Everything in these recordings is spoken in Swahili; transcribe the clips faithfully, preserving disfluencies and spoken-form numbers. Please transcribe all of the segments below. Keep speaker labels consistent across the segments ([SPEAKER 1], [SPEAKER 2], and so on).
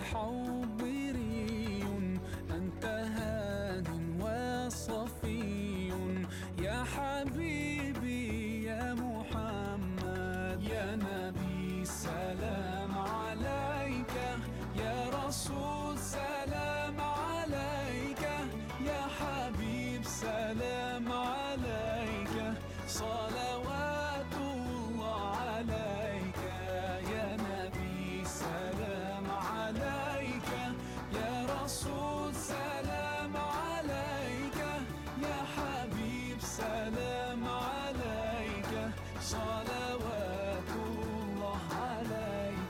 [SPEAKER 1] الحوض ري، أنت هاد وصفي يا حبيبي يا محمد. يا نبي سلام عليك، يا رسول سلام عليك، يا حبيب سلام عليك، صلوات الله عليك. يا نبي سلام عليك، يا رسول سلام عليك، يا حبيب سلام عليك، صلوات الله عليك.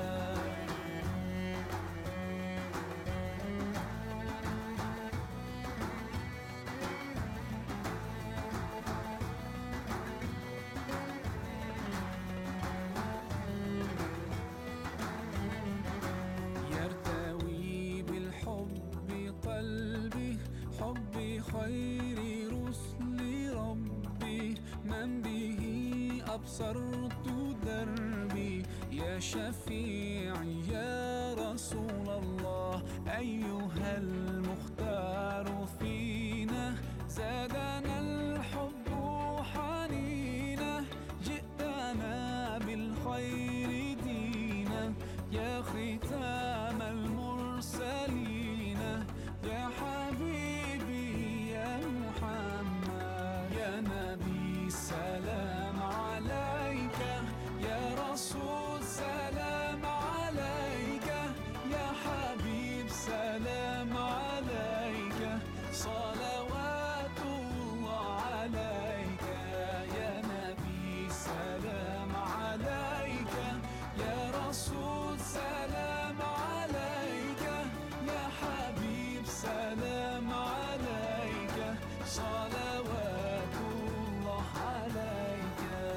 [SPEAKER 1] قلبي حبي خير رسل ربي، من به أبصرت دربي. يا شفيعي يا رسول الله، أيها المختار فينا، زادنا الحب حنينا، جئتنا بالخير دينا، يا ختام المرسلين، يا حبيبي يا محمد. يا نبي سلام عليك، يا رسول سلام عليك، يا حبيب سلام عليك، صلوات الله عليك. يا نبي سلام عليك، يا رسول سلام عليك، يا حبيب سلام عليك، صلوات الله عليك.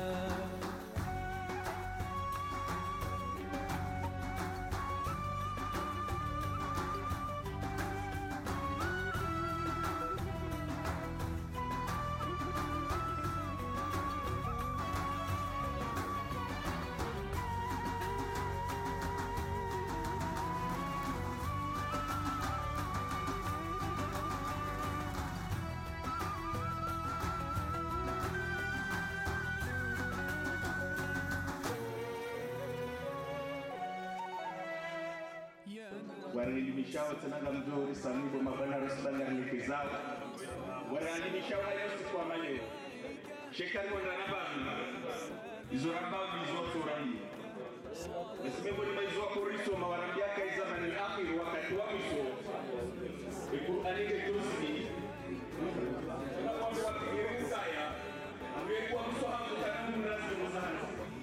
[SPEAKER 2] Wanaelimishawa tenaga mzuri samibo mabana rusbanga nikizao wanaelimishawa yosi kwa maleo shekari wananababi izorabao bizoto urani nasimebo ni maizwa kuriso mawarambiaka izamani al-akhir wakati wakiso ikurani ketusni unakwambi wakigiri usaya amekuwa msohamu katamu nasi muzahani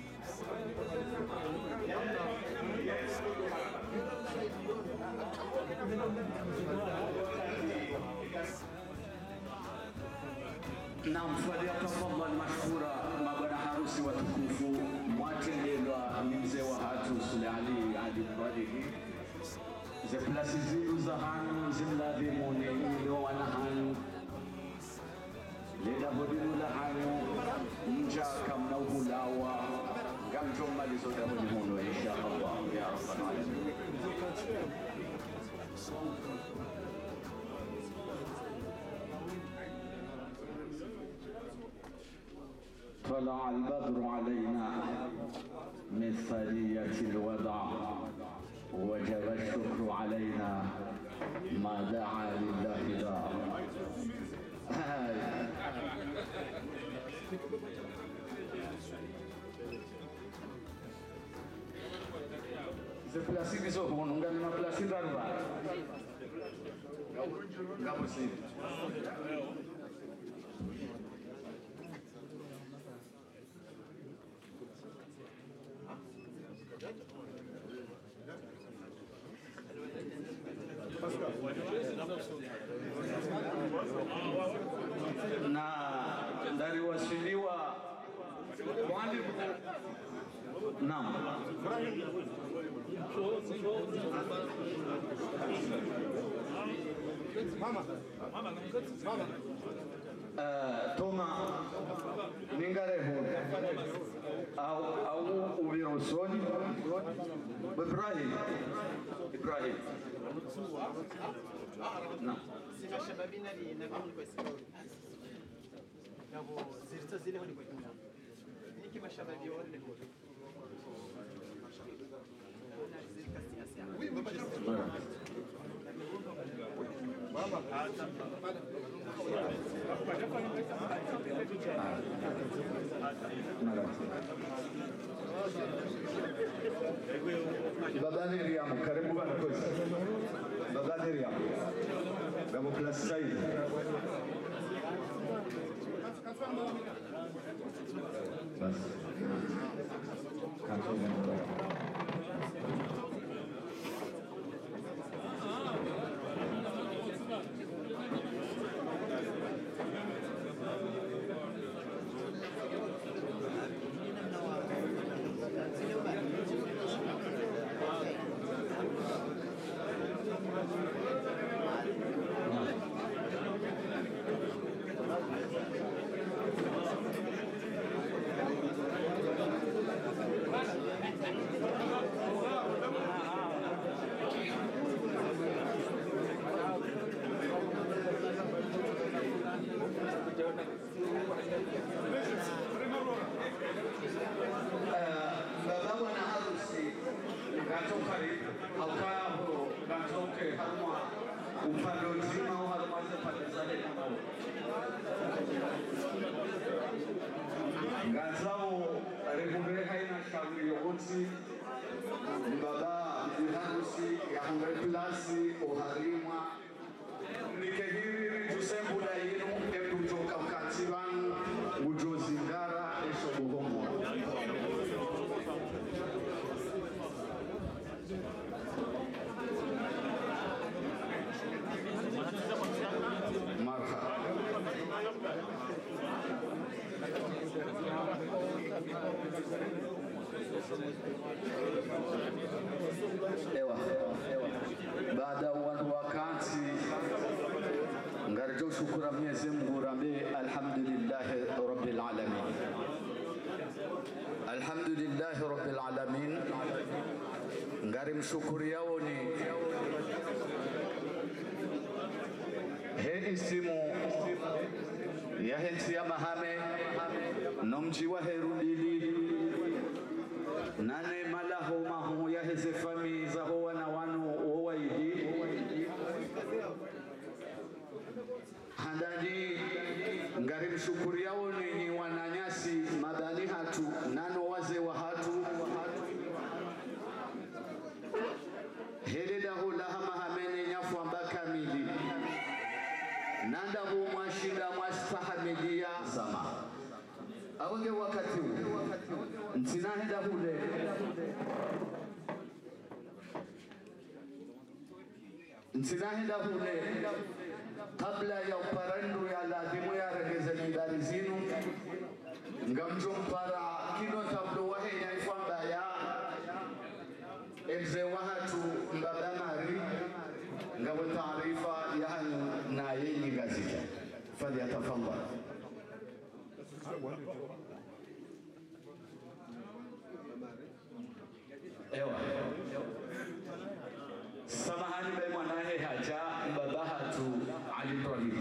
[SPEAKER 3] Naam, falyatafadhal mashkura mabwana harusi watukufu, mwatendelwa ni mzee wa hatu Sule Ali Ali Mradhi. Ze plasi zilu za hanu zimladhimune ilo wana hanu leda vodinu la hanu mja kamna uhulawa gamjomma lizoda vodinu insha Allah ya Rabbal Alamin. طلع البدر علينا من ثنية الوداع، وجب الشكر علينا ما دعا لله داع. Seplasi bisa mengunggah lima belas dan pak. Gak bersih. Na dari wasiliwa mwalimu naam mama mama mama Toma ningareho au au ubirosoni Ibrahim Ibrahim na
[SPEAKER 4] sina shababina li nabii kwa sababu nabo zilita zile hodi kwa kuna niki mashababi wale hodi Mama hata
[SPEAKER 3] Baba Miriam, karibu bana kozi. Baba Miriam. Baba plus side. Bas. Baba bwana harusi katoka haukaho katoke haruma upande mzima au haruma pande zake kama ngazao rekubere haina shauri yote baba harusi ya hongere plasi oharima nikehiri tusembula yinu ekutoka mkati wangu ujozi ngara esho buhomo marha ewa baada ya wakati ngarjo shukura Mwenyezi Mungu rambe alhamdulillah rabbil alamin alhamdulillah rabbil alamin ngari mshukuri yao ni he isimu ya hensi ya mahame nomji wa herudili nane malaho mahu ya heze fami za hoa na wanu owaidi handani ngari mshukuri yao ni wananyasi madhani hatu nano waze wa hatu heleda hula hama hamene nyafu ambaka mili nanda hu mwashinda mwastahamidia sama awenge wakati huu ntinahenda hule ntinahenda hule kabla ya uparandu ya ladhimu ya regeze nindari zinu ngamjo mpara kino tablo wahenya ifamba ya emze wahatu mbabamari ngabo taarifa ya hanyu na yenye gazita fadhi ya tafamba ewa samahani bai mwanahe haja mbabahatu Ali Ibrahim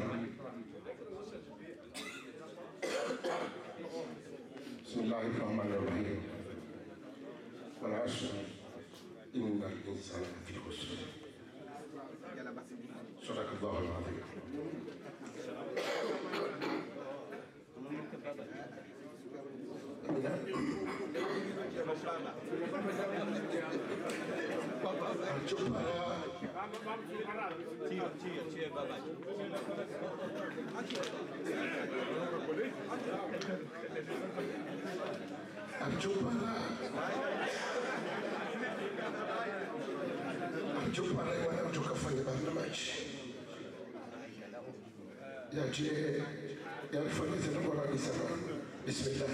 [SPEAKER 5] Bismillahirrahmanirrahim wal asr innal insana lafi khusr sadaqallahul azim Jumpa lagi mana kutoka fanya barnamaji yaje yalifanya tena kwa rabi sana. Bismillah.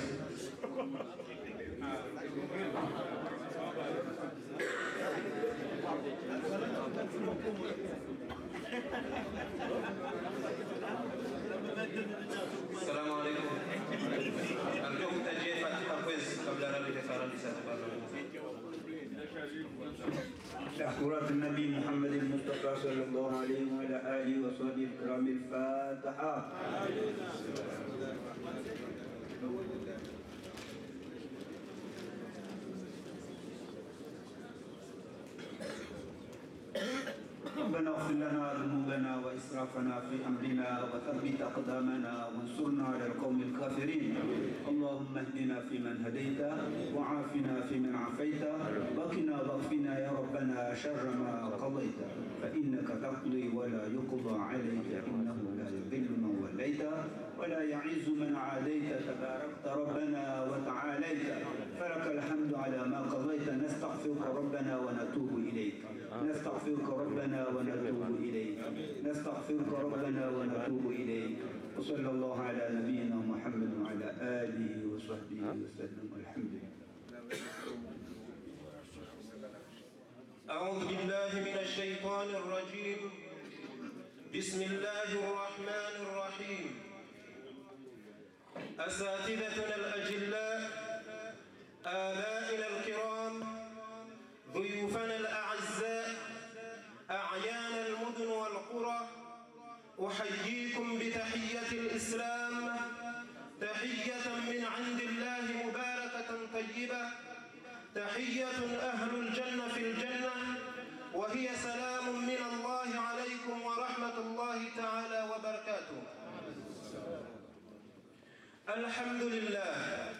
[SPEAKER 6] تحقرات النبي محمد المصطفى صلى الله عليه وعلى آله وصحبه الكرام. الفاتحة. ربنا اغفر لنا ذنوبنا وإسرافنا في أمرنا وثبت أقدامنا وانصرنا على القوم الكافرين. اللهم اهدنا فيمن هديت وعافنا فيمن عافيت وقنا واكفنا يا ربنا شر ما قضيت فإنك تقضي ولا يقضى عليك إنه لا يذل من وليت ولا يعز من عاديت تباركت ربنا وتعاليت فلك الحمد على ما قضيت. نستغفرك ربنا ونتوب إليك نستغفرك ربنا ونتوب إليك نستغفرك ربنا ونتوب إليك وصلى الله على نبينا محمد وعلى آله وصحبه وسلم. الحمد لله.
[SPEAKER 7] أعوذ بالله من الشيطان الرجيم. بسم الله الرحمن الرحيم. أساتذتنا الأجلاء، آبائنا الكرام، ضيوفنا الأعزاء، أعيان المدن والقرى، أحييكم بتحية الإسلام، تحية من عند الله مباركة طيبة، تحية أهل الجنة في الجنة، وهي سلام من الله عليكم ورحمة الله تعالى وبركاته. الحمد لله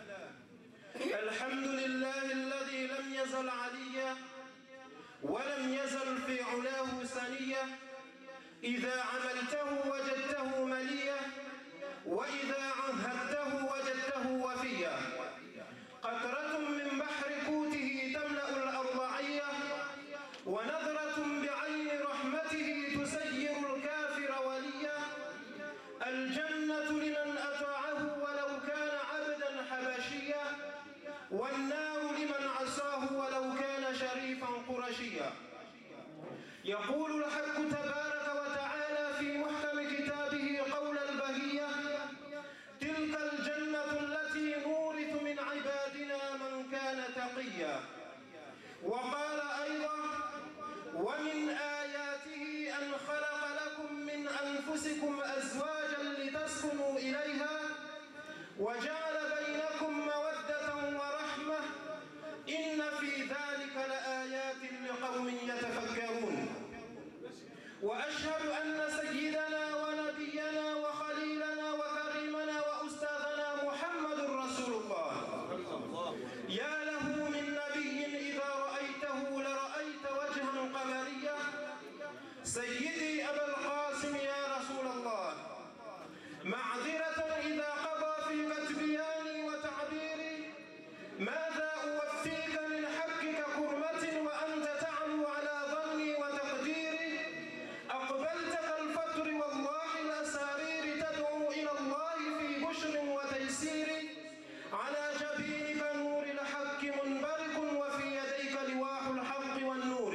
[SPEAKER 7] الحمد لله الذي لم يزل عليا ولم يزل في علاه سنيا. إذا عملته وجدته مليا وإذا عهدته وجدته وفيا. قطرة من بحر قوته تملأ الأرض عيا ونظرة بعين رحمته تسير الكافر وليا. الجنة لمن أطاعه ولو كان عبدا حبشيا والنار لمن عصاه ولو كان شريفا قرشيا. يقول الحق تبارك وتعالى في محكم كتابه قولا بهيا: تلك الجنة التي نورث من عبادنا من كان تقيا. وقال أيضا: ومن آياته أن خلق لكم من أنفسكم أزواجا لتسكنوا إليها وجعل بينكم مودة ورحمة إن في ذلك لآيات لقوم يتفكرون. وأشهد أن سيدنا ونبينا وخليلنا وكريمنا وأستاذنا محمد رسول الله. يا له من نبي إذا رأيته لرأيت وجها قمريا. سيدي أبا القاسم يا رسول الله، معذرة إذا قضى في كتبياني وتعبيري ماذا أوفيك من حقك كرمة وأنت تعلو على ظني وتقديري. أقبلت كالفتر والله الأسارير تدعو إلى الله في بشر وتيسير. على جبينك نور الحق منبرق وفي يديك لواح الحق والنور.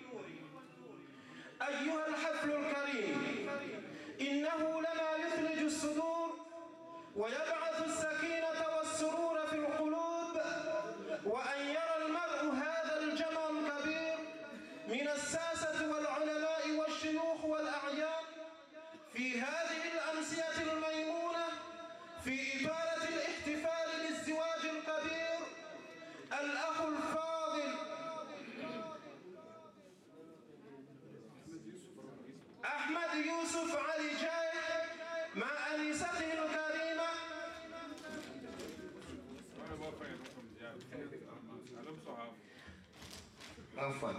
[SPEAKER 7] أيها الحفل الكريم، إنه لما يثلج الصدور ويبعث السكينة والسرور في القلوب وأن يرى المرء هذا الجمع الكبير من الساسة والعلماء والشيوخ والأعيان في هذه الأمسية الميمونة في إطارة الاحتفال بالزواج الكبير. الأخ الفاضل أحمد يوسف علي جاي مع أنيسته الكريمة عفوا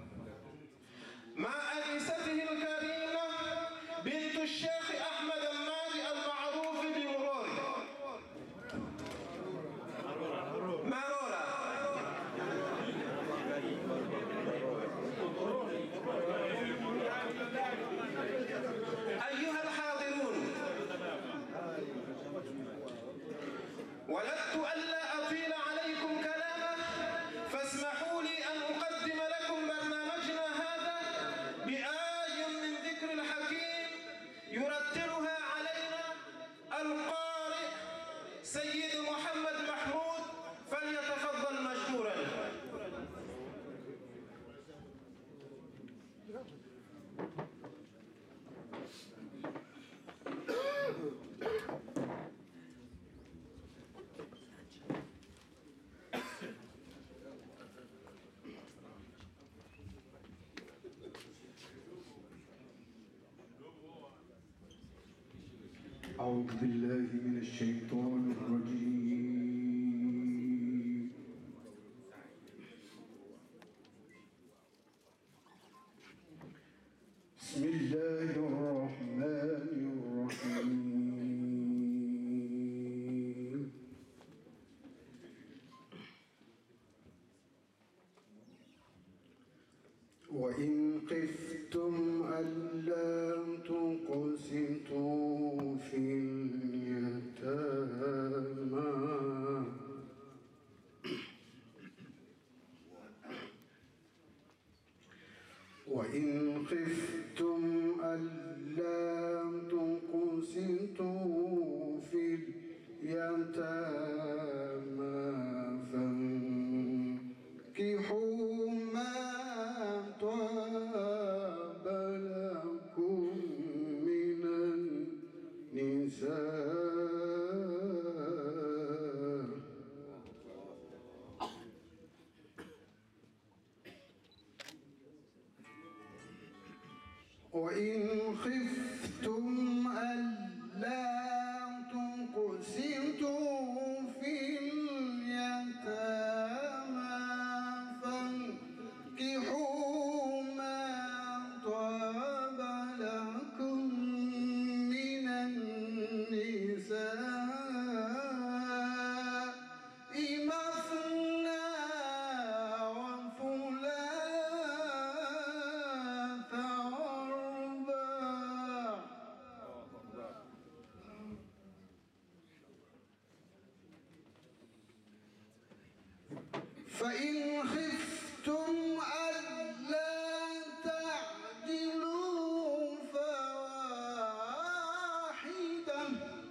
[SPEAKER 7] مع أنيسته الكريمة بنت الشيخ أحمد الماضي المعروف بمروري مرورة. أيها الحاضرون، ولدت ألا أطيل عليكم كلامه، فاسمحوا لي أن أقدم لكم برنامجنا هذا بأن
[SPEAKER 8] أعوذ بالله من الشيطان الرجيم. بسم الله الرحمن الرحيم. وإن خفتم ألا تقسطوا في اليتامى وإن خفتم ألا تقسطوا في اليتامى فانكحوا ما طاب لكم من النساء وإن خفتم ألا تقسطوا في اليتامى فانكحوا ما طاب لكم من النساء مثنى وثلاث ورباع فإن خفتم ألا تعدلوا فواحدة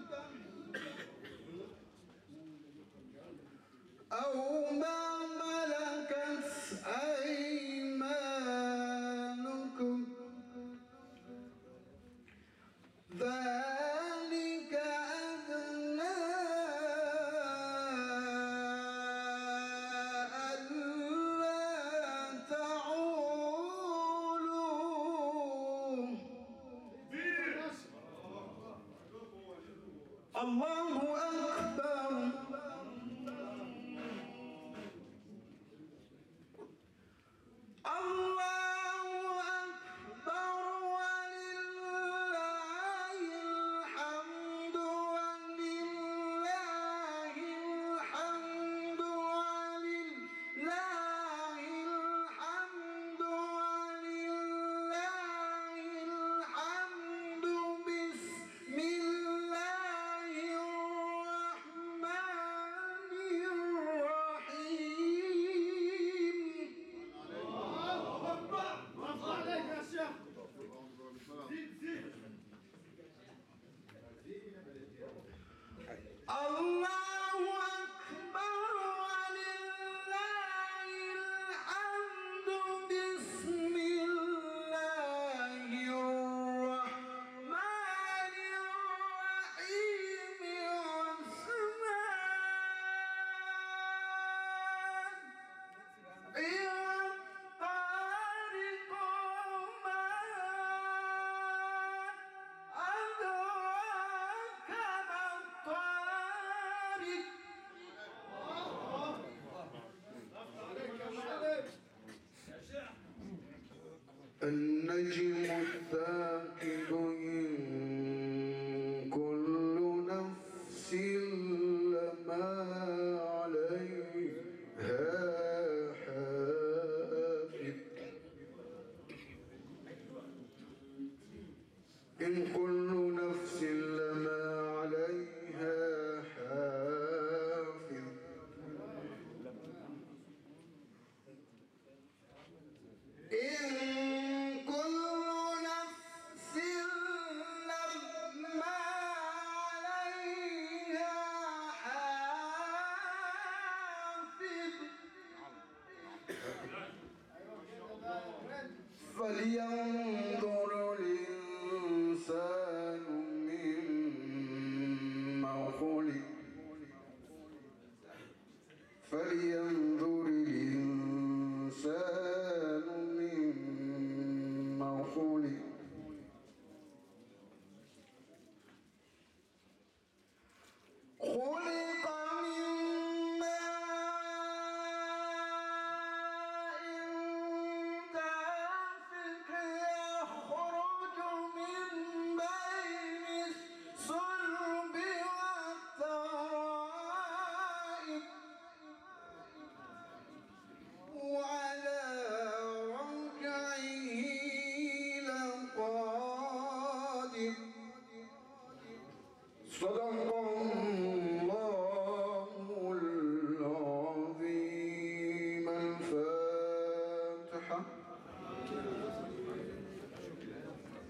[SPEAKER 8] أو ما ملكت أيمانكم ذلك أدنى ألا تعولوا. الله أكبر. الله أكبر ولله الحمد ولله الحمد ولله الحمد ولله الحمد بسم الله الرحمن الرحيم. الله أكبر ولله الحمد بسم الله الرحمن الرحيم والسماء والطارق وما أدراك ما الطارق. النجم الثاقب إن كل نفس لما عليها حافظ. إن كل نفس لما عليها حافظ. إن كل نفس لما عليها حافظ. فلينظر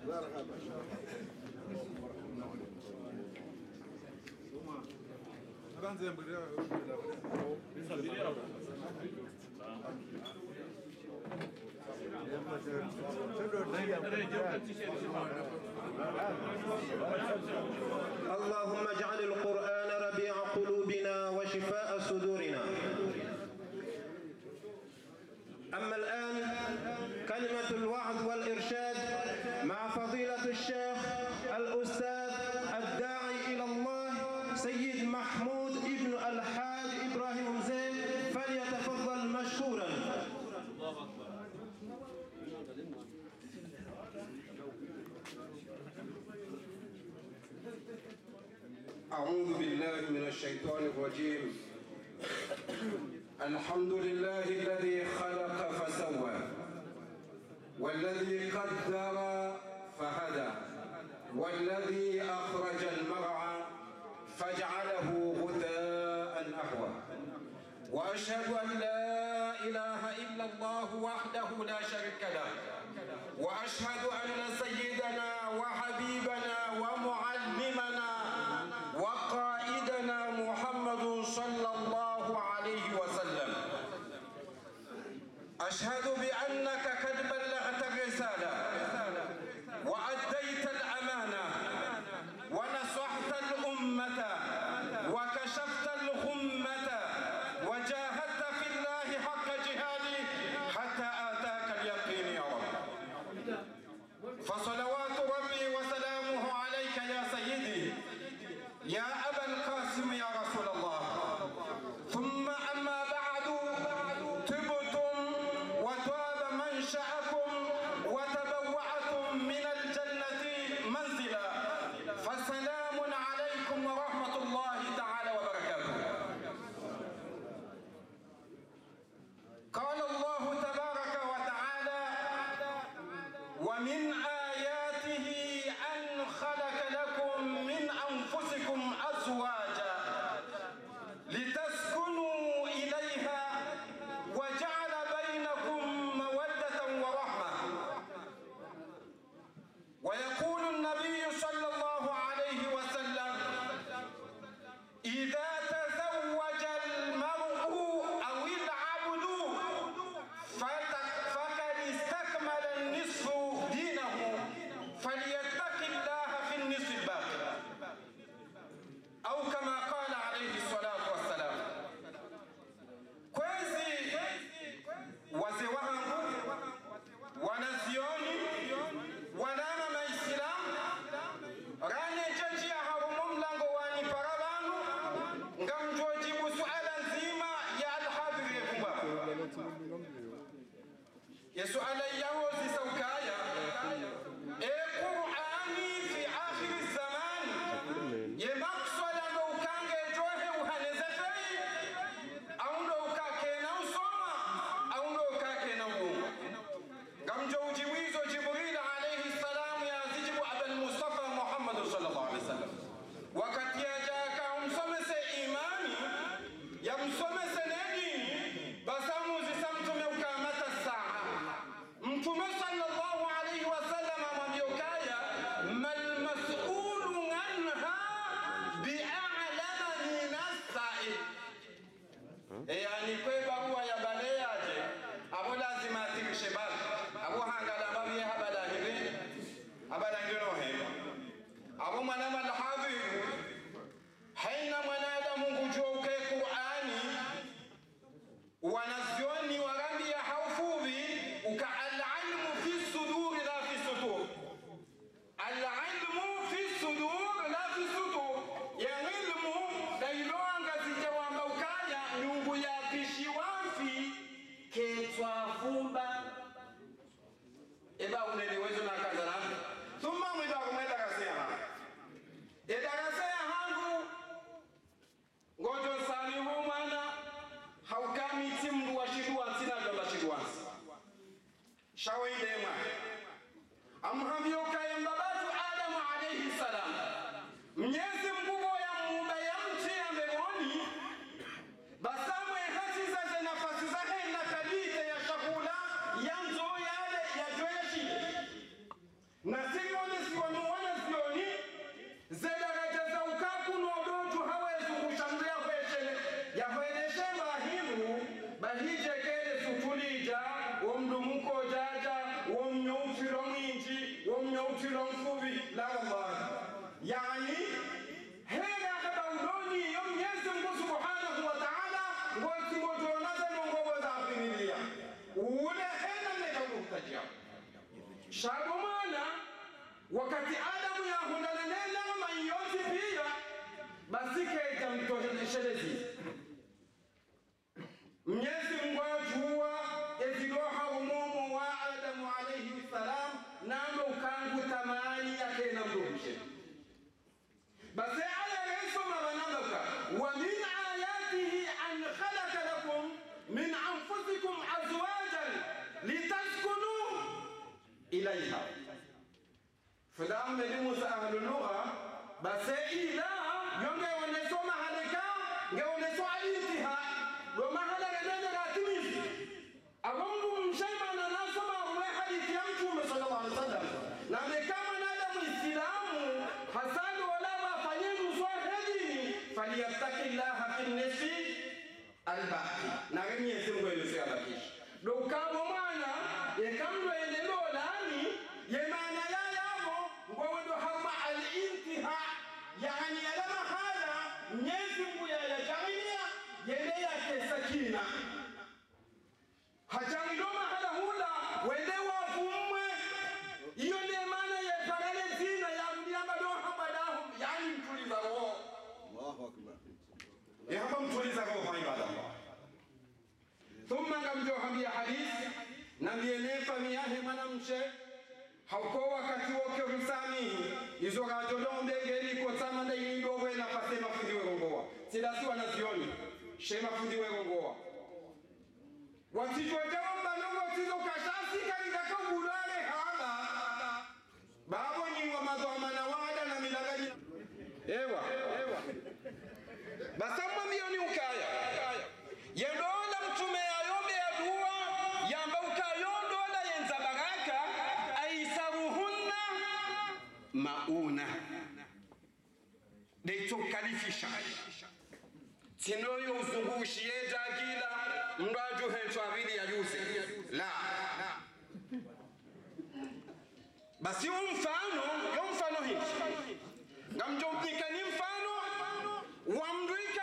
[SPEAKER 7] اللهم اجعل القرآن ربيع قلوبنا وشفاء صدورنا. أما الآن كلمة الوعظ والإرشاد مع فضيلة الشيخ الأستاذ الداعي إلى الله سيد محمود ابن الحاج إبراهيم زين، فليتفضل مشكورا.
[SPEAKER 9] أعوذ بالله من الشيطان الرجيم. الحمد لله الذي خلق فسوى والذي قدر فهدى والذي أخرج المرعى فجعله غثاء أحوى، وأشهد أن لا إله إلا الله وحده لا شريك له، وأشهد أن سيدنا وحبيبنا ومعلمنا وقائدنا محمد صلى الله عليه وسلم. أشهد بأنك قد بلغت الرسالة وأديت الأمانة ونصحت الأمة وكشفت الغمة وجاهدت في الله حق جهاده حتى آتاك اليقين يا رب. فصلوات ربي وسلامه عليك يا سيدي يا أبا القاسم يا رسول الله. ثم أما بعد، طبتم وطاب منشأكم وتبوأتم من الجنة منزلا، فسلام عليكم ورحمة الله تعالى وبركاته. قال الله تبارك وتعالى: ومن آياته أن خلق لكم من أنفسكم أزواجا لتسكنوا إليها وجعل بينكم مودة ورحمة. ويقول النبي صلى الله عليه وسلم: إذا تزوج المرء أو العبد فقد استكمل النصف دينه فليتق الله في النصف الباقي، أو كما قال عليه الصلاة والسلام. Kwezi wazee wangu, wanazioni, wanana Maislamu, rane jaji ya harumu mlango wani parabanu, ngamjojibu suala nzima ya alhadri ya kumba. Ya suala yaho zisaukaya, e Qur'ani fi akhir zaman, ye makswala ndo ukange johe uhanezefei, au ndo ukake na usoma, au ndo ukake na uungu. Ngamjo ujiwizo Jibril alayhi salam ya zijibu Abel Mustafa Muhammad sallallahu alaihi wasallam. Wakati ya jaka umsomese imani, ya msomese nedini, basamu zisamtume ukamata saa. Mtume sallallahu alaihi wasallam amwambiokaya, mal mas'ulu anha bi'a'lama min as-sa'il. Yani kwe barua ya baleaje abo lazima atirishe bali abo hangala babi habala hivi habala ngino hema abo mwanama alhadhi haina mwanadamu ngujoke Qur'ani wanazioni warambi ya haufuvi uka al-ilmu fi sudur la fi sudur, al-ilmu fi sudur la fi sudur, ya ilmu dailoanga zijawamba ukaya nyungu ya pishiwafi ketwa fumba eba unelewezo na kazana thumma mwida kumwenda kasea eda kasea hangu ngojo salihu mwana haukami timdu wa shiduwa tina jomba shiduwa shawe idema amhambio kaya mbabatu Adamu alayhi salam mnyezi mkubwa ya muumba ya mti ya mbegoni basamwe hati zaze nafasi zahe na kadite ya shakula yanzo yale ya jweshi na siyo utilo mfuvi la wallahi yani hera haba udoni yo Mwenyezi Mungu Subhanahu wa Ta'ala ngoti ngojonaza nongobo za kuimilia ule hena neka kutajia shagomana wakati Adamu ya hundanenena mayoti pia basi kaita mtoshelezi Mwenyezi Mungu ajua eziroha umumu wa Adamu alayhi salam nando kangu tamani yake na mrumshe basi aya yesu mabanabaka wa min ayatihi an khalaqa lakum min anfusikum azwajan litaskunu ilayha fadam medimusa ahlul lugha basi ila yonge wanesoma halika ngeoneswa intiha do mahala ndio ratimizi abongo mshaima na nasoma wa hadithi ya Mtume sallallahu alaihi wasallam na kama nada muislamu hasan wala wafanyeni swahili falyattaqillaha fi nafsi albaqi na Mwenyezi Mungu yeye abakisha do kabo mwana yekamdo endelo lani ye maana ya yabo ngo ndo hama al-intiha yani ala mahala Mwenyezi Mungu yajalia yeye yake sakina hajangiloma hala hula wende wafumwe iyo ndiye maana ya parale zina ya mdiamba do habadahu yani mtuliza roho Allahu akbar ya hapa mtuliza roho kwa ibada thumma ngamjohambia hadithi na mienefa miyahe mwanamche hauko wakati woke rusamihi izo gajolombe geri ko tamanda ilindo we na pasema fundiwe gongoa sidasiwa na zioni shema fundiwe gongoa watijwa jamba nongo tizo kashasi kanika kambulale hala babo nyingwa mazoma na wada na milagaji ewa ewa basamwa mioni ukaya yendola mtume ayombe ya dua yamba ukayondola yenza baraka aisaruhunna mauna deitokalifisha tinoyo uzungushi yedagila mraju hencho avili ya yuze la basi umfano yo mfano hivi ngamjomkika ni mfano wa mdwika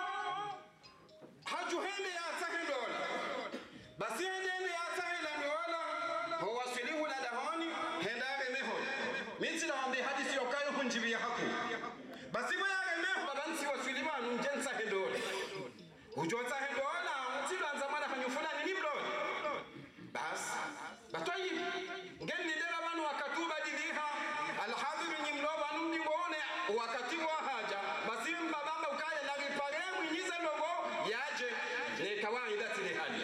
[SPEAKER 9] hajuhende ya tahendola basi hende ya tahendola ho wasilihu la dahoni hendare meho miti na wambe hadisi yokayo hunjibi ya haku basi mwaya meho babansi wasilimanu mjensa hendola ujota hendola mtilo zamana hanyufuna ni liblo bas batwayi ngeni ndela banu wakatuba diliha alhadhiru nyimloba nundi ngone wakati wa haja basi mbabamba ukaya na ripare mwinyize logo yaje ne kawaida tili hali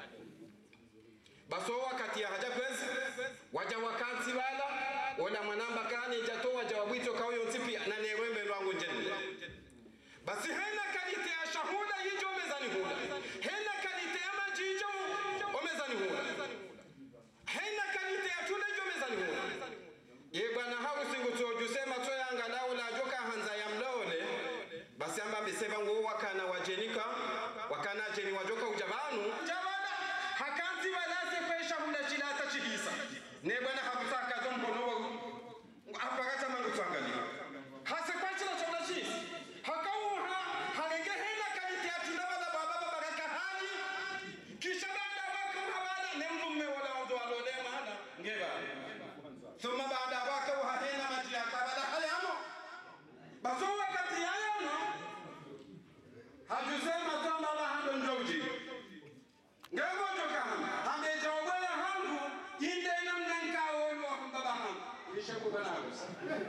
[SPEAKER 9] baso wakati ya haja kwenzi waja wakati wala wala mwanamba kani jato waja wabwito kaoyo ntipi na nerembe lwangu njeni basi hena kalite ya shahuda hijo mezani huda hena kalite ya majijo omezani huda hena kalite ya tule hijo mezani huda ye bwana hausi ngutojusema to yanga lao la joka hanza ya mlole basi amba miseva nguo wakana wajenika wakana jeni wajoka ujabanu jabana hakanti walase kwa shahuda chilata chihisa ne bwana hakutaka zombo no apagata mangu tuangalia hasa kwa chila chona chisi hakauha halenge hena kalite ya tunaba la baba baba kahani kisha baada waka habala ne mlume wala watu alole mahala ngeba thumma baada waka hena majia kabala hale amo baso wakati hayo no hajusema kama baba hando njoji ngebo joka amejogwela hangu inde namna nkao wa baba hangu ishakubana harusi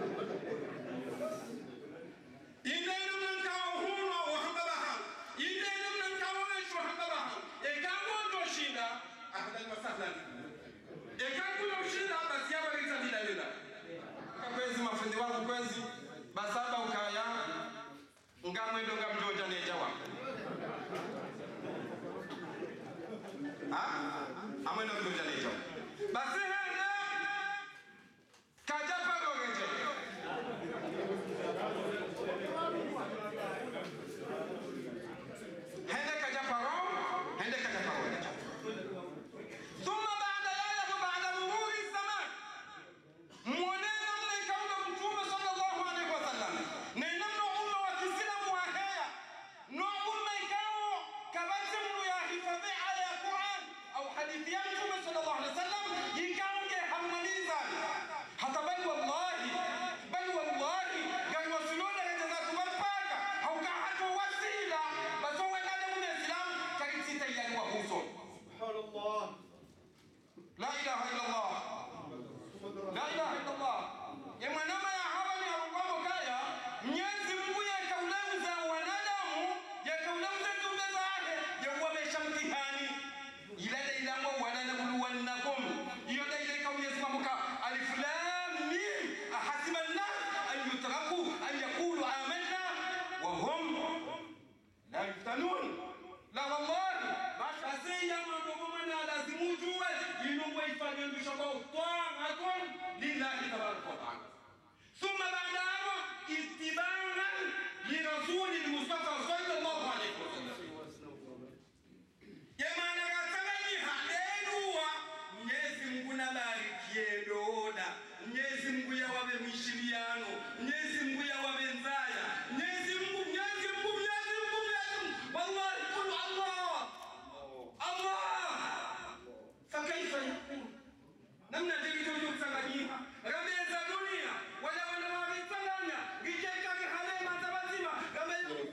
[SPEAKER 9] inde namna nkao huno wa baba hangu inde namna nkao wa baba hangu ekango ndo shinda ahlan wa sahlan ekango ndo shinda basi hapa kitadila lila kakwezi mafundi wangu kwezi basaba ukaya ngamwendo ngamjoja neja wangu ah amwendo ngamjoja neja basi hende kajapa gogeje hende kajapa ro hende kajapa gogeje thumma الرسول المصطفى صلى الله عليه وسلم jamani akasema haleluya Mwenyezi Mungu nabarikie doda Mwenyezi Mungu yawabe mishiliano Mwenyezi Mungu yawabe nzaya Mwenyezi Mungu Mwenyezi Mungu Mwenyezi Mungu Mwenyezi Mungu wallahi kul Allah Allah fakaifa yakun namna ndivyo kusanganyika rameza dunia wala wana wamesanganya gijeka halema tabazima kama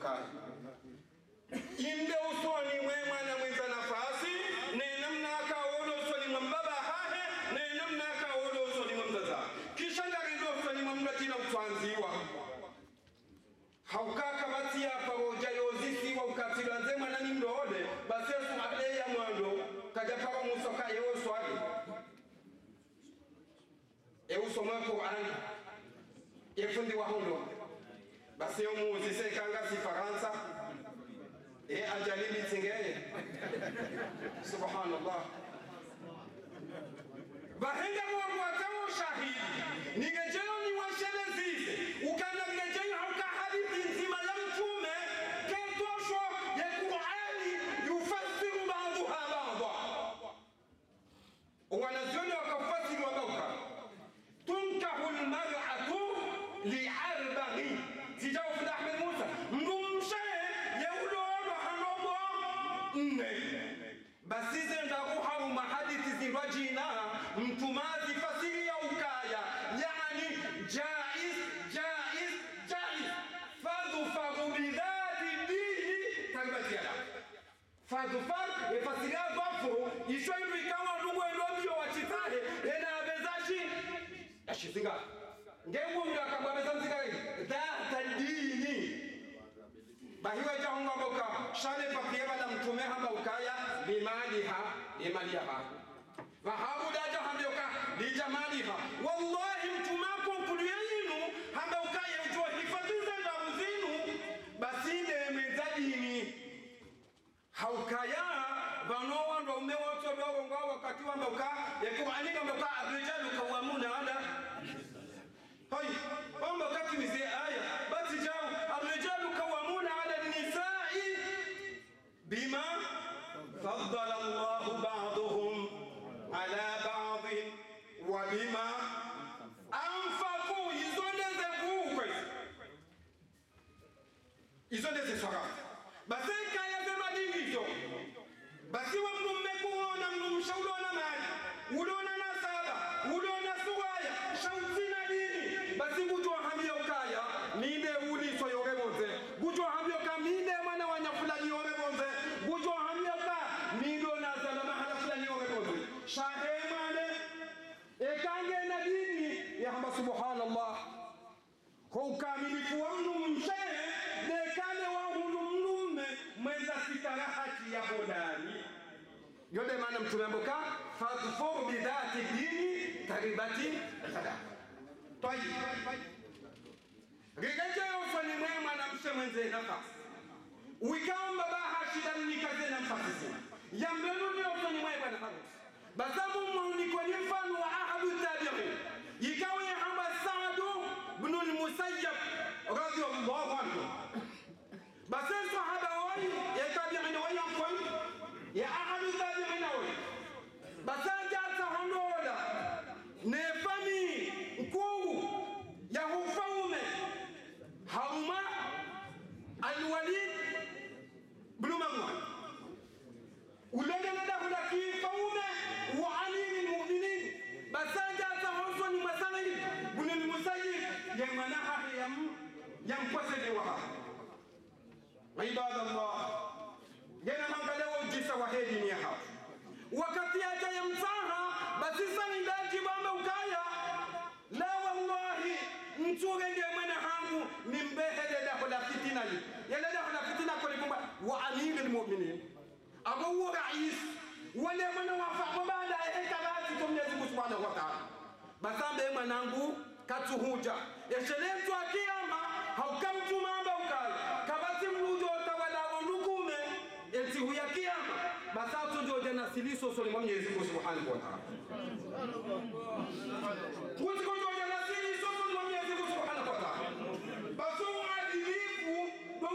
[SPEAKER 9] inde usoni mwema na mwenza nafasi ne namna kaolo usoni mwambaba hahe ne namna kaolo usoni mwamzaza kisha ngarindo usoni mwamlatina utwanziwa haukaka bati ya pamoja yozisi wa ukatila nzema nani mdoode basi yesu ade ya mwando kajapaba musoka yeo swali eusoma Qur'an yefundi wa hondo basi yo muuzise kanga si Faransa e ajalibi tingeye subhanallah bahenga mungu atawo shahidi nigejeo ni washelezize ukanda ngejeo hauka hadithi nzima ya mtume ketosho ya Qur'ani yufasiru ba'daha ba'dha wanazioni wakafasiri wabauka tunkahu almar'atu li'arba'in tijao fi Ahmed Musa mrumshe basize ndaruha mahadithi zirajina mtumazi fasiri ya ukaya yani jaiz jaiz jaiz fadhu fadhu bidhati dini tarbati yala fadhu fadhu efasiri ya bafu isho ilu ikawa nungu endobio wachitahe ena abezashi ashizinga ngengu mdu akababeza mzikari dhata dini bahiwe jahunga boka shale papiye bada mtume hamba ukaya bimaliha bimaliha vahabu daja hamyoka bijamaliha wallahi mtumako kuliyinu hamba ukaya ujua hifadhiza ndabuzinu basinde mezadini haukaya vanowa ndo umewoto dogo ngwa wakati wamba uka yakiwa anika mboka abrijalu kawamuna ada hai wamba kati mize aya bati jao abrijalu kawamuna ala nisai bima فضل الله بعضهم على بعض وبما أنفقوا يزونeze kuwe izoneze swara basi kaya sema dingizo basi wa mnume kuona mnumshaulona mali ulona na saba ulona suwaya shautina dini basi gujwa hamio kaya ninde uli so yorebonze gujwa hamio kaminde mwana wanyafulani yorebonze gujwa hamio nido na zalama hala fulani yorebonze shahemane ekange na dini ya hamba subhanallah kwa ukamilifu wa mnumshehe dekane wa mnume mwenza sitarahati ya hodani yode maana mtume mboka fadhfur bidhati dini taribati sadaka toyi rigaje usoni mwema na mshe mwenze nafasi wikamba baha shida nikaze na mfasisi yambenu ni usoni mwema na harusi basamu mwauni kwa mfano wa ahadu tabi'in ikawa ya hamba Saadu ibn al-Musayyab radiyallahu anhu basi sahaba wali ya tabi'in wa yaqul ya ahadu tabi'in wa basanja tahondola ne fami mkuu ya hufaume hauma al-Walid ibn Marwan ulenda nada kuna kifaume wa Ali al-Mu'minin basanja tahonzo ni masana ibn al-Musayyib ya manaha ya yamkwasele wa ibadallah yana mangaleo jisa wa hedi ni hapa wakati aja ya msaha basi sani ndaji bamba ukaya la wallahi mchurenge mwana hangu ni mbehede da hola fitina li yale da hola fitina kwa likumba wa amir al-mu'minin abu rais wale mwana wafa baada ya hekabati kwa Mwenyezi Mungu Subhanahu wa Ta'ala basambe mwanangu katuhuja yeshelemtu akiyama haukamtu mamba ukaya kabati mlujo tawala wandukume eti huya kiyama basatu ndio jana siliso soli Mwenyezi Mungu Subhanahu wa Ta'ala kuzi ndio jana siliso soli Mwenyezi Mungu Subhanahu wa Ta'ala basu adilifu do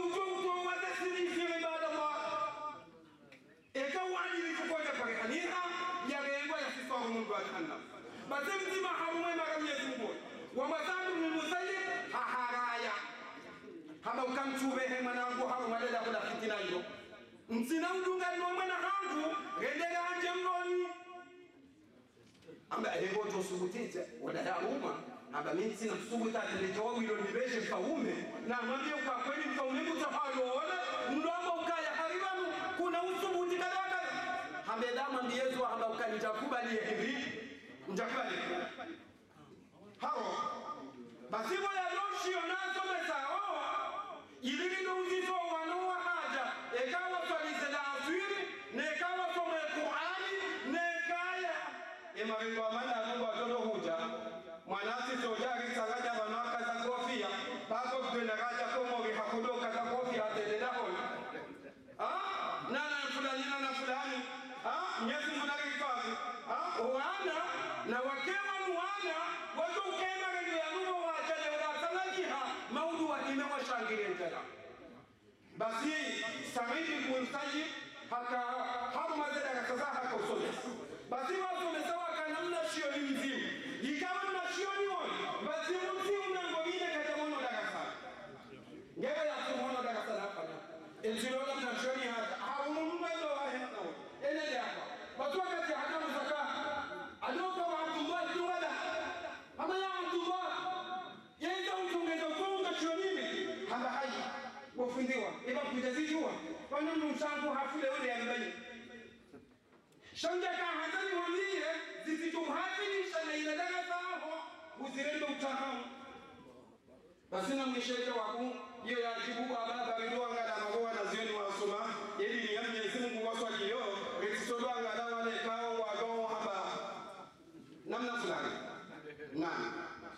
[SPEAKER 9] amba hego to subutite wala ya umma amba mimi sina subuta nilichowa wilo nibeshe kaume na mwambie kwa kweli mfaume mtafalo wala mdomo ukaya haribanu kuna usubuti kadaka hambe dama mbiezo amba ukanitakubali hivi mtakubali hao basi wala yoshi onazo mesao ilini ndo uzito wanoa haja ekawa swalize la asiri nekawa somo ya Qur'ani nekaya ema wengo amana mungu watoto huja mwanasi sojari sanganya wanawaka za kofia bako kwenda kaja komo hakudoka za kofia atendelea hoi ah nana fulani nana fulani ah nyezi mwanake kifazi ah wana na wakewa mwana watu ukema rengo ya numo wachane wadatangajiha maudu wa ime wa shangiri entera basi samidi kuimsaji haka haru mazeda kakaza haka usome basi watu umesawa kanamna shio ni mzimu ikawa mna shio ni woni basi mzimu mnangobine kaja mwono dakasa ngebe ya kumono dakasa na hapa enzilola mna shio ni hata haru mwendo wa hena enele hapa watu wakati hata mzaka adoka wa Abdullah ibn Wada ama ya Abdullah yenda utungeza utunga shio nini hamba hai wafundiwa iba kujazijua kwa nini mchango hafule ule ya mbani shanga ka hazani waliye zisitumhafinisha na ile daga zao uzirendo utahamu basi na mwishaje waku hiyo ya jibu baba bido ngala magoa na zioni wasoma ili ni yamye Mungu waswaji yo retisodo ngala wale kao wago haba namna fulani nani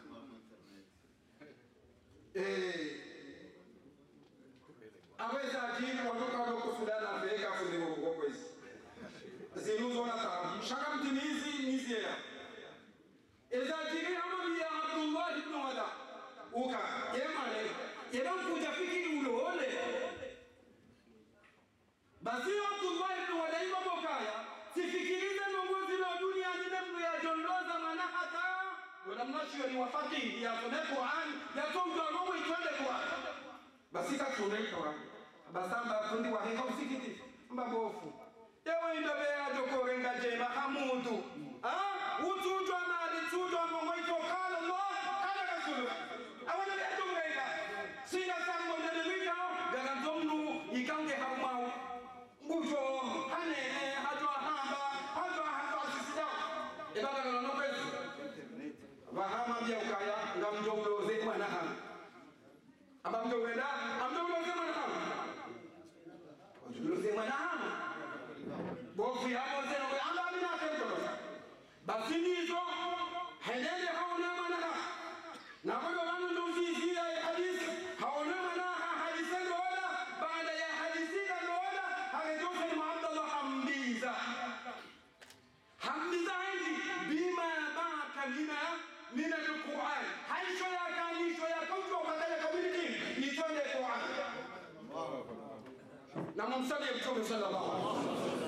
[SPEAKER 9] eh aweza ajili watoka wako Sudan Afrika fundiwa kwa kwezi zinuzo na tabu shaka mtimizi nizi ya eza ajili hamu ya Abdullah ibn Wada uka yemane yeba kuja fikiri uloole basi Abdullah ibn Wada hiyo bokaya sifikirize nongozi la dunia ni nembo ya jondoza maana hata wala mnashio ni wafaki ya soma Qur'an ya tonga roho itwende Qur'an basi ka tunaika wa basamba fundi wa heko msikiti mbabofu ewe ndobe ajo korenga jema hamudu ah utujwa mali tujwa mongo ito kala Allah kala rasulu awana ya tungaika sina sango ndele wika daga domnu ikange harumau ngujo hane hajwa hamba hajwa hajwa sisida ibaka kana no pesi wahama bia ukaya ngamjo uloze mwana hama amba mjo wenda amjo uloze mwana hama uloze mwana hama bofu hapo zeno amba mina kendo basi nizo helele haona mwana na kwa wanu ndo zizi ya hadithi haona mwana hadithi ndola baada ya hadithi ndola hagejofa ni Abdullah hamdiza hamdiza hindi bima baka lina min al-Qur'an haisho ya kanisho ya kaucho kadaya community itonde Qur'an na mumsali Mtume sallallahu alaihi wasallam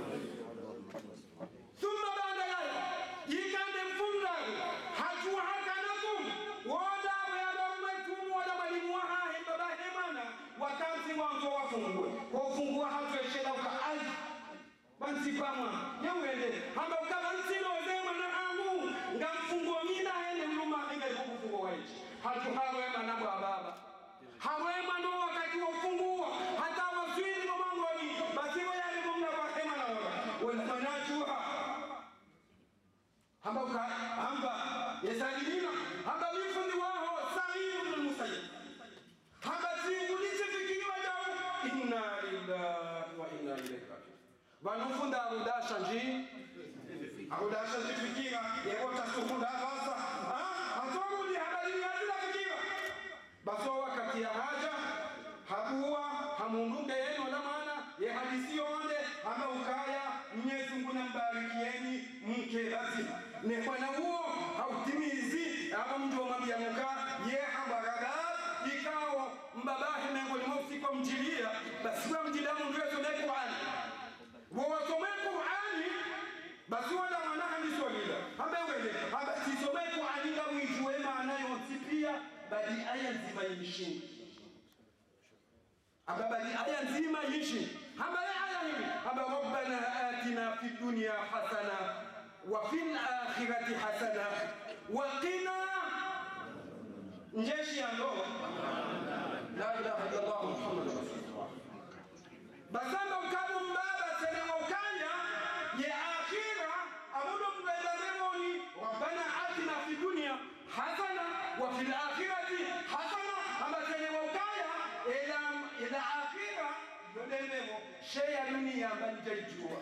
[SPEAKER 9] ثم بعد ذلك يكاد فندا حجوا حكنكم ولا ويدومتم ولا ملموها بابا همانا وكانت وانzo wafungwe kwa ufungua hatu sheda ukaai bansi pamwa yewende hamba ukaba nsino zema na amu ngamfungo mina ene mluma inga kufungo waiti hatu hawe manabo baba hawe mano wakati wafungua hata waswini mamangoni basi wale mungu kwa hema na wala manachua hamba uka hamba yesalina hamba mifundi wao Sa'id ibn Musayyib hamba siulize fikiriwa dao inna lillahi wa inna ilaihi raji'un wanufunda arudasha nji arudasha nji fikira yego tasukunda basa ah atomu ni habari ya bila fikira baso wakati ya haja habuwa hamundunge yenu na maana ya hadisi yonde hamba ukaya Mwenyezi Mungu nambarikieni mke lazima ne kwa huo hautimizi hapo mtu mwambia muka ye habaraga ikao mbabahi mengo ni mofsi kwa mjilia basi wa mjilamu ndio some Qur'an wao some Qur'an basi wala maana hadithi wala hamba wewe hamba tisome Qur'an kama mjue maana yote pia bali aya nzima yishin hamba bali aya nzima yishin hamba aya hii hamba rabbana atina fid dunya hasana وفي الآخرة حسنة وقنا نجيش يا الله لا إله إلا الله محمد رسول الله بسamba ukabu mbaba tena ukanya ya akhira amudo mbeleloni rabbana atina fi dunya hasana wa fil akhirati hasana amba tena ukanya ila ila akhira yodememo sheya dunia banjajua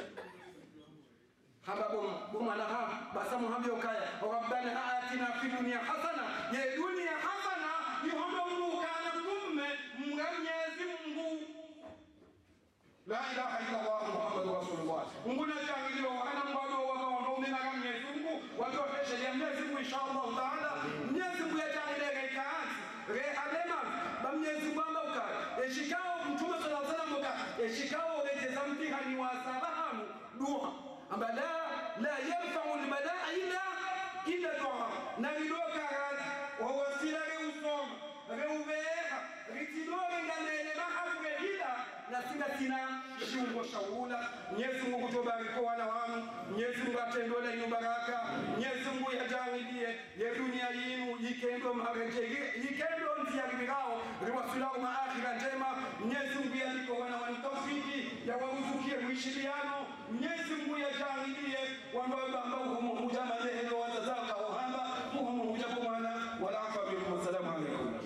[SPEAKER 9] hamba bom bomana ha basamu hambe ukaya rabbana atina fi dunya hasana ya dunia hasana yuhondo mukana mumme mnganyezi Mungu la ilaha illa Allah Muhammadur Rasulullah nguna jangilio wana mbado wakaondoa umema kama Mwenyezi Mungu watoe sheria Mwenyezi Mungu inshallah taala Mwenyezi Mungu yatangile kaati rehadema ba Mwenyezi Mungu ambauka eshikao mtume sallallahu alaihi wasallam ka eshikao rejeza mtihani wa sabahamu dua amba la la yanfa'u al-bala'a illa illa dua na bidoka razi wa wasila reusoma reubeha ritidore ngamele mahafure ila na sina sina shiungo shaula Mwenyezi Mungu tubariki wana wangu Mwenyezi Mungu atendole ino baraka Mwenyezi Mungu yajangilie ya dunia yinu yikendo mareje yikendo ntia kibirao riwasilau maakhira njema Mwenyezi Mungu yaliko wana wa tawfiki ya waruzukie mwishiliano Mwenyezi Mungu yajangilie wambao ambao humu hujama lehelo watazaka ohamba humu hujapo mwana wala afa bikum assalamu alaykum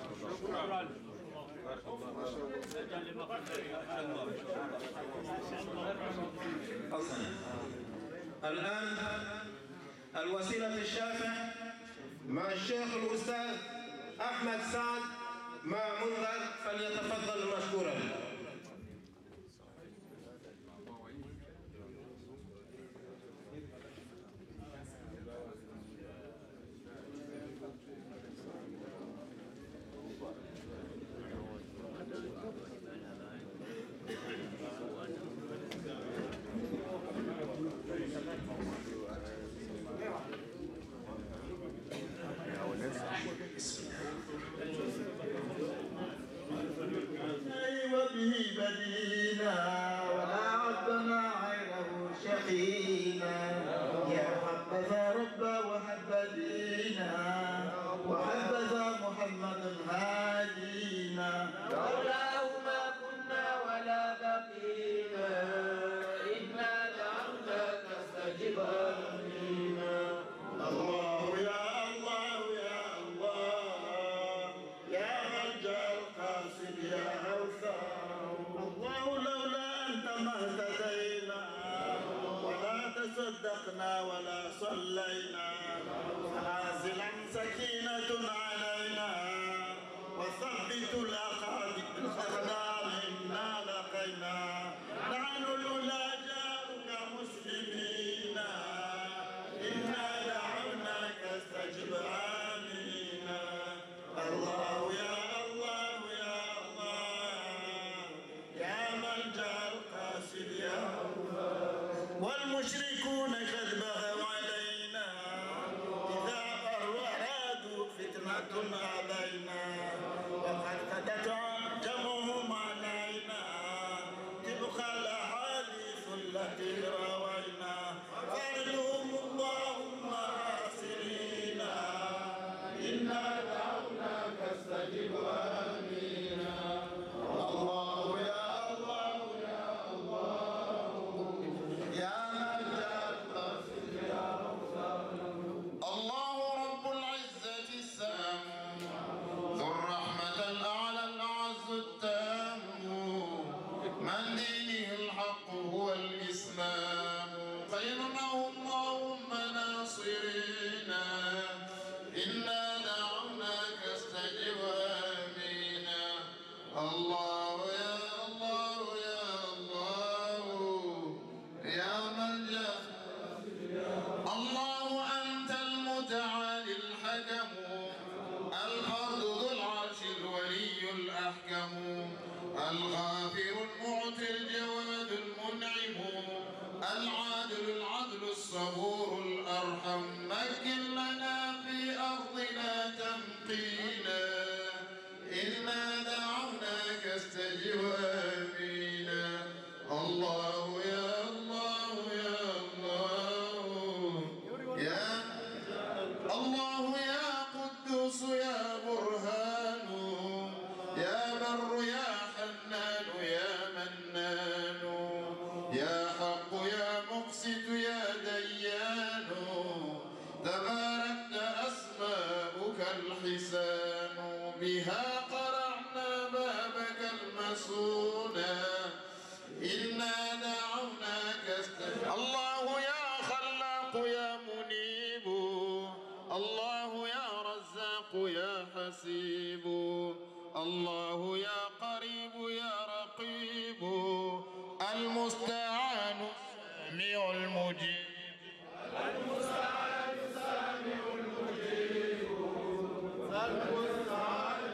[SPEAKER 7] الآن الوسيلة الشافع مع الشيخ الأستاذ أحمد سعد مع منذر فليتفضل مشكورا.
[SPEAKER 8] وبه بدينا ولا عدنا غيره شقينا يا حبذا رب وحب دينا وحبذا محمد هادينا لولاه ما كنا ولا بقينا إنا دعوناك استجب آمينا الله يا الله يا الله يا ملجأ القاصد يا الله لولا أنت ما اهتدينا ولا تصدقنا ولا صلينا فنازلا سكينة علينا وثبت الأقدام إنا لقينا نحن الأولى جاءك مسلمين إنا دعوناك استجب آمينا الله يا والمشركون قد بغوا علينا إذا أرادوا فتنة علينا وقد فتت جمعهم علينا تلك الأحاديث التي روينا فارجوهم اللهم آسرين إنا دعوناك استجب آمينا الله يا
[SPEAKER 10] هو الإسلام خيرنا اللهم ناصرنا إنا دعوناك استجب آمينا الله يا الله يا الله يا ملجأ الله أنت المتعالي الحكم الفرد ذو العرش الولي الأحكم الغافر المعطي الجواد المنعم العادل العدل الصبور الأرحم مكن لنا في أرضنا تمكينا إنا دعوناك استجب آمينا الله يا الله يا الله قدوس يا برهان يا بر يا حنان يا منان يا حق يا مقسط يا ديان تباركت أسماؤك الحسان بها قرعنا بابك المسونا إنا دعوناك استجب الله يا خلاق يا منيب الله يا رزاق يا حسيب الله يا قريب يا رقيب المستعان سامع المجيب المستعان سامع المجيب المستعان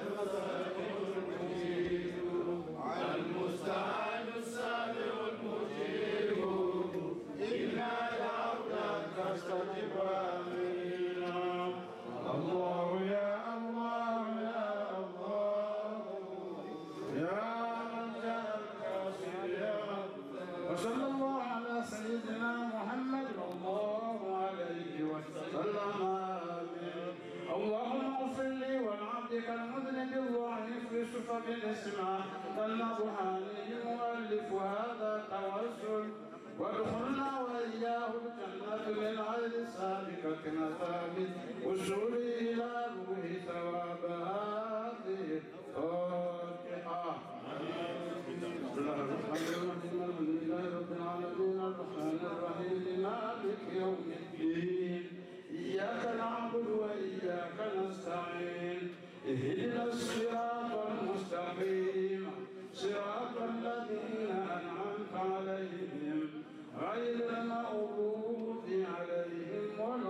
[SPEAKER 10] المستعان السامع المجيب إنا دعوناك فاستجب آمين الله يا الله يا الله يا من جاء الكافر يا وصلى الله على سيدنا محمد الله عليه وسلم آمين اللهم اغفر لي ولعبدك المذنب الضعيف يوسف بن اسماعيل النبهاني المؤلف هذا توسل وادخلنا واياه الجنه من غير سابقه ثابت وصولي الى روح ثواب هذه الفاتحه. بسم الله الرحمن الرحيم الحمد لله رب العالمين الرحمن الرحيم مالك يوم الدين إياك نعبد وإياك نستعين اهدنا الصراط المستقيم صراط الذين أنعمت عليهم غير المغضوب عليهم ولا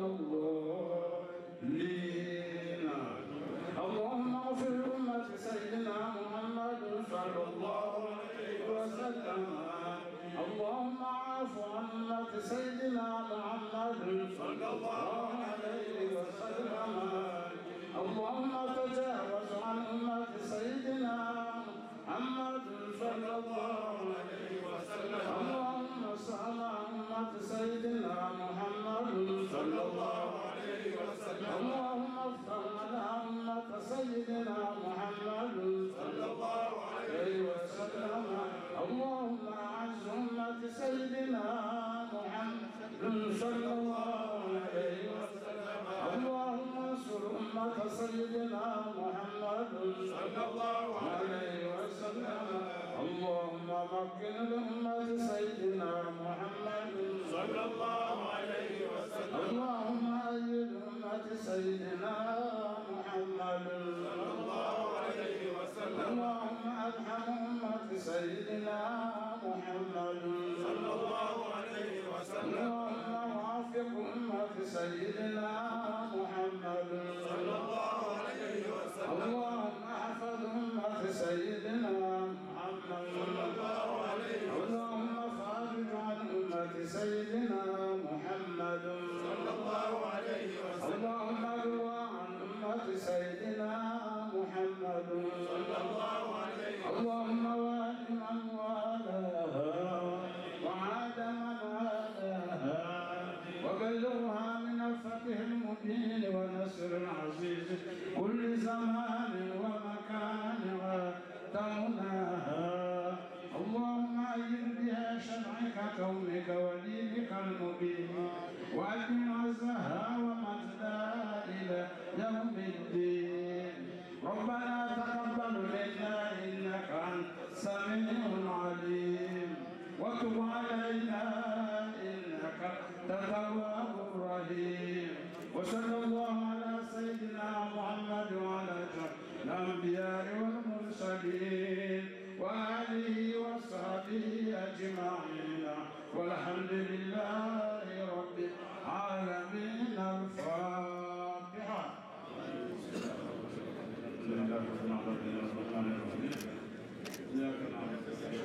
[SPEAKER 10] الضالين. اللهم اغفر لأمة سيدنا محمد صلى الله عليه وسلم. اللهم اعف عن أمة سيدنا محمد صلى الله عليه وسلم. اللهم تجاوز عن أمة سيدنا محمد صلى الله عليه وسلم. اللهم صل على أمة سيدنا محمد صلى الله عليه وسلم. اللهم اغفر على أمة سيدنا محمد صلى الله عليه وسلم. اللهم أعز أمة سيدنا محمد صلى الله عليه وسلم. اللهم انصر أمة سيدنا محمد صلى الله عليه وسلم. اللهم مكن لأمة سيدنا محمد صلى الله عليه وسلم. اللهم أيد أمة سيدنا محمد صلى الله عليه وسلم. اللهم أرحم أمة سيدنا محمد صلى الله عليه وسلم. اللهم وافق أمة سيدنا محمد صلى الله عليه وسلم. اللهم احفظ أمة سيدنا محمد صلى الله عليه وسلم. اللهم فارج عن أمة سيدنا محمد صلى الله عليه وسلم. اللهم اروى عن أمة سيدنا محمد صلى الله عليه وسلم. اللهم وال من والاها وعاد من عاداها وبلغها من الفتح المبين ونصر العزيز كل زمان ومكان وتمناها. اللهم أيد بها شرعك كونك وليك المبين وأجل عزها ومجدها إلى يوم الدين. ربنا تقبل منا إنك أنت السميع العليم وتب علينا إنك أنت التواب الرحيم. وصلى الله على سيدنا محمد وعلى الأنبياء والمرسلين وآله وصحبه أجمعين والحمد لله رب العالمين. الفاتحة. بسم الله الرحمن الرحيم. إياك نعبد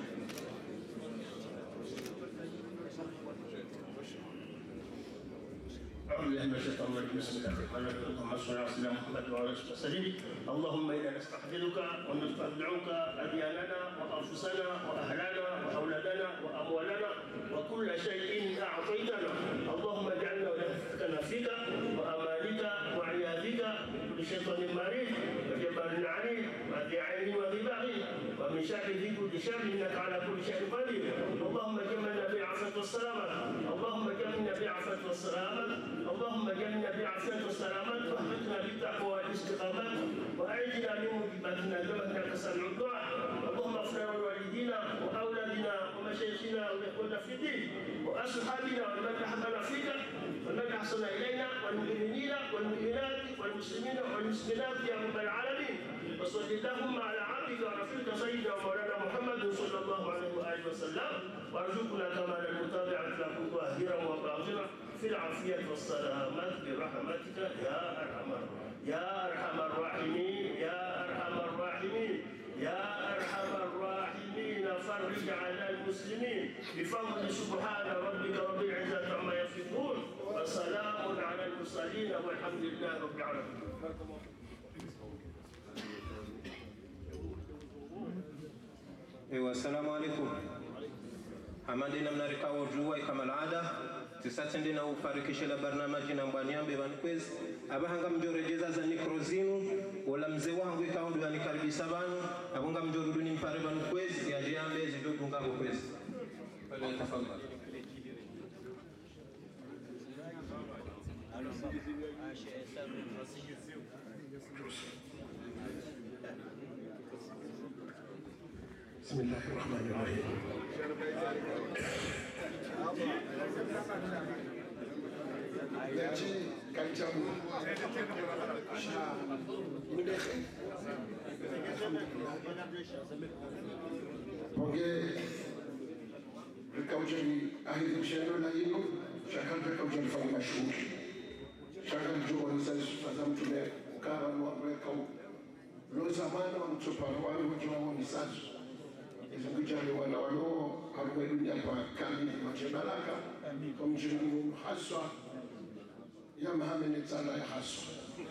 [SPEAKER 11] أعوذ بالله من الشيطان الرجيم. بسم الله الرحمن الرحيم. اللهم صل على سيدنا محمد وعلى آله وسلم. اللهم إنا نستحفظك ونستودعك أدياننا وأنفسنا وأهلنا وأولادنا وأموالنا وكل شيء أعطيتنا. اللهم اجعلنا ونفسنا فيك وأمالك وعياذك كل كل شيطان مريض وجبار عنيد وذي عين وذي بغي ومن شر ذي كل شر إنك على كل شيء قدير. اللهم جملنا بالعافية والسلامة، اللهم جملنا بالعافية والسلامة، اللهم جملنا بالعافية والسلامة، واحفظنا بالتقوى والاستقامة، وأعذنا من موجباتنا كما كسمع الدعاء. اللهم اغفر لوالدينا وأولادنا ومشايخنا والإخوة في الدين وأصحابنا ومن أحبنا فيك ومن أحسن إلينا والمؤمنين والمؤمنات والمسلمين والمسلمات يا رب العالمين. وصل اللهم على عبدك ورسولك سيدنا ومولانا محمد صلى الله عليه وآله وسلم، وارزقنا كمال المتابعة لكم ظاهرا وباطنا في العافية والسلامة برحمتك يا أرحم يا أرحم الراحمين يا أرحم الراحمين يا أرحم الراحمين. فرج على المسلمين بفضل سبحان ربك رب العزة عما يصفون وسلام على المرسلين والحمد لله رب العالمين.
[SPEAKER 12] Assalamu alaikum. Hamadi namna rikao juwa kama alada tisatende na ufarikishe la barnamaji na mbaniambe vankwez abahanga mjorejeza za nikrozinu wala mzee wangu ikaundu yanikaribisa banu abunga mjorudu ni mpare vankwez ya jiambe zidogunga kwez pale tafadhali.
[SPEAKER 5] بسم الله الرحمن الرحيم. Leji kanjamu mudekhe ponge rikaujeni ahidi mshendo na yinu shakal rikaujeni fanya mashuki shakal juwa nisaisu faza mtume ukara mwamweka lo zamana wa mtuparo wale wajua wa nisaisu izungujali wana walo haruwe dunia kwa kamili majebalaka kwa mjingu haswa ya mahamene tala ya haswa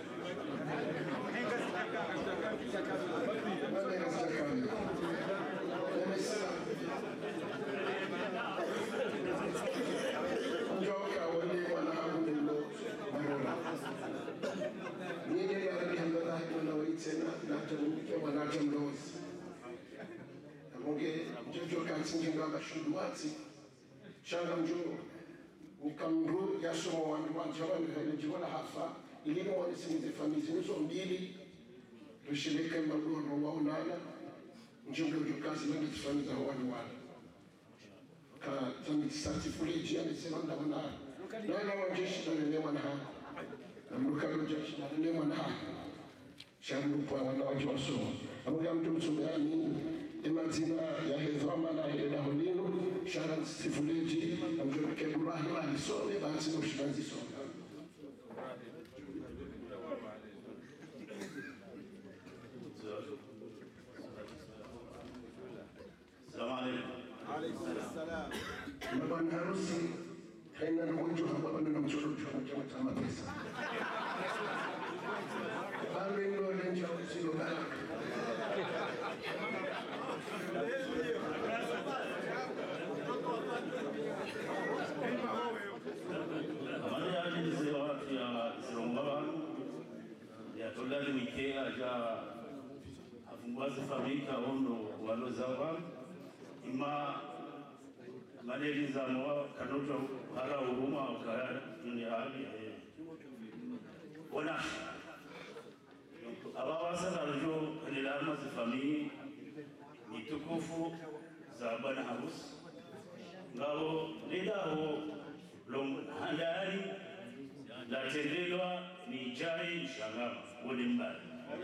[SPEAKER 5] wane ya zakani nemesila njoka wale wana haruwe lo marora nini ya rabi hamdala hivyo waitena na tanumike wanaja mlozi Munge jojo kantingi ngamba shuduati shanga mjo nikamru yasomo wandu wanjawani hele jiwana hafa ilimo wanisimize famizi nizo mbili tushirike magoro waonana njumbe ujukazi nani tifamiza hawani wana ka zami tisati fuleji ya nisema nda wana nana wanjeshi na nene wana haa na mruka wanjeshi na nene wana haa shamrupa wana wajiwasomo amunga mtu mtumeani imazina ya hezama na hela holino sharan sifuleji amjorike Ibrahim alisome basi ushibanzi soma.
[SPEAKER 11] Assalamu alaikum.
[SPEAKER 4] Alaykum assalam.
[SPEAKER 5] Mabwana harusi haina mgonjwa hapa na mchoro wa chama cha mapesa. Bado ndio ndio sio baraka.
[SPEAKER 11] Amani ali zewa ya zirongaba ya tolali wike aja afungwaze fabrika ondo walozawa ima maneli za mwa kanoto hara huruma ukaya ni hali ona abawa sana rujo ni lazima zifamii ni tukufu za bwana harusi ngao lidaho long handari la tendelwa ni jai shangama wole mbali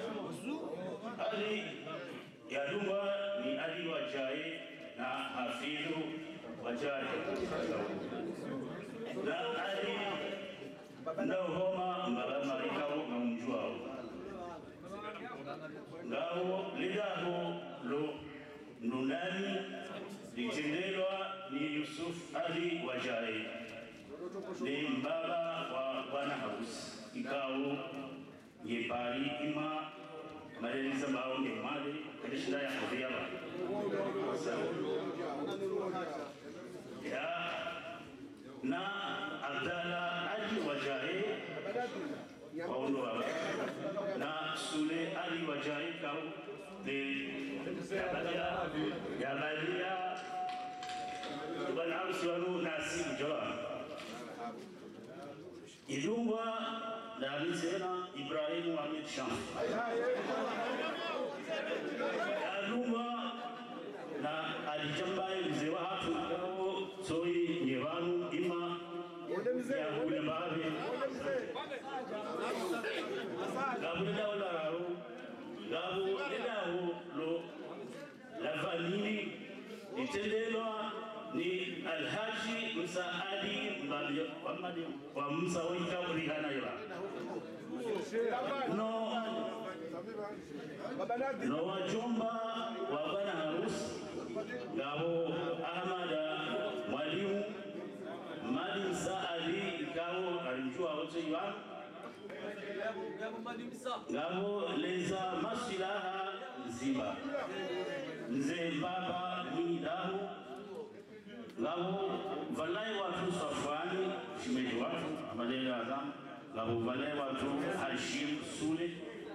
[SPEAKER 11] ali yadumwa ni ali wa jai na hafidhu wa jai na ali na homa mbaba marikao na mjuao ngao lidaho lo nunani litendelwa ni Yusuf Ali Wajai ni mbaba wa bwana harusi ikao yepari ima maleleza bao ni mali kadishina ya kudhiaba ya na Abdalla Ali Wajai
[SPEAKER 13] waondoa na sule ali wajai kau de yabalia yabalia bwana harusi wanu nasibu jawa idungwa na Mzena Ibrahim Hamid Sham idungwa na alijambaye mzee wa hatu soi nyevanu ima ya ulembabe gabu dawla raro gabu dawo lo la famille itendelwa ni Alhaji Musa Ali Mbali wa Musa Wika Urihana Yala no no wajomba wa bwana harusi ngabo Ahmada Mwalimu Mali Musa Ali ikawo alijua wote iwa ngabo leza masilaha nzima mzee baba Mwidahu ngabo valai watu Safwani shimeji watu amadele azam ngabo valai watu Hashim Sule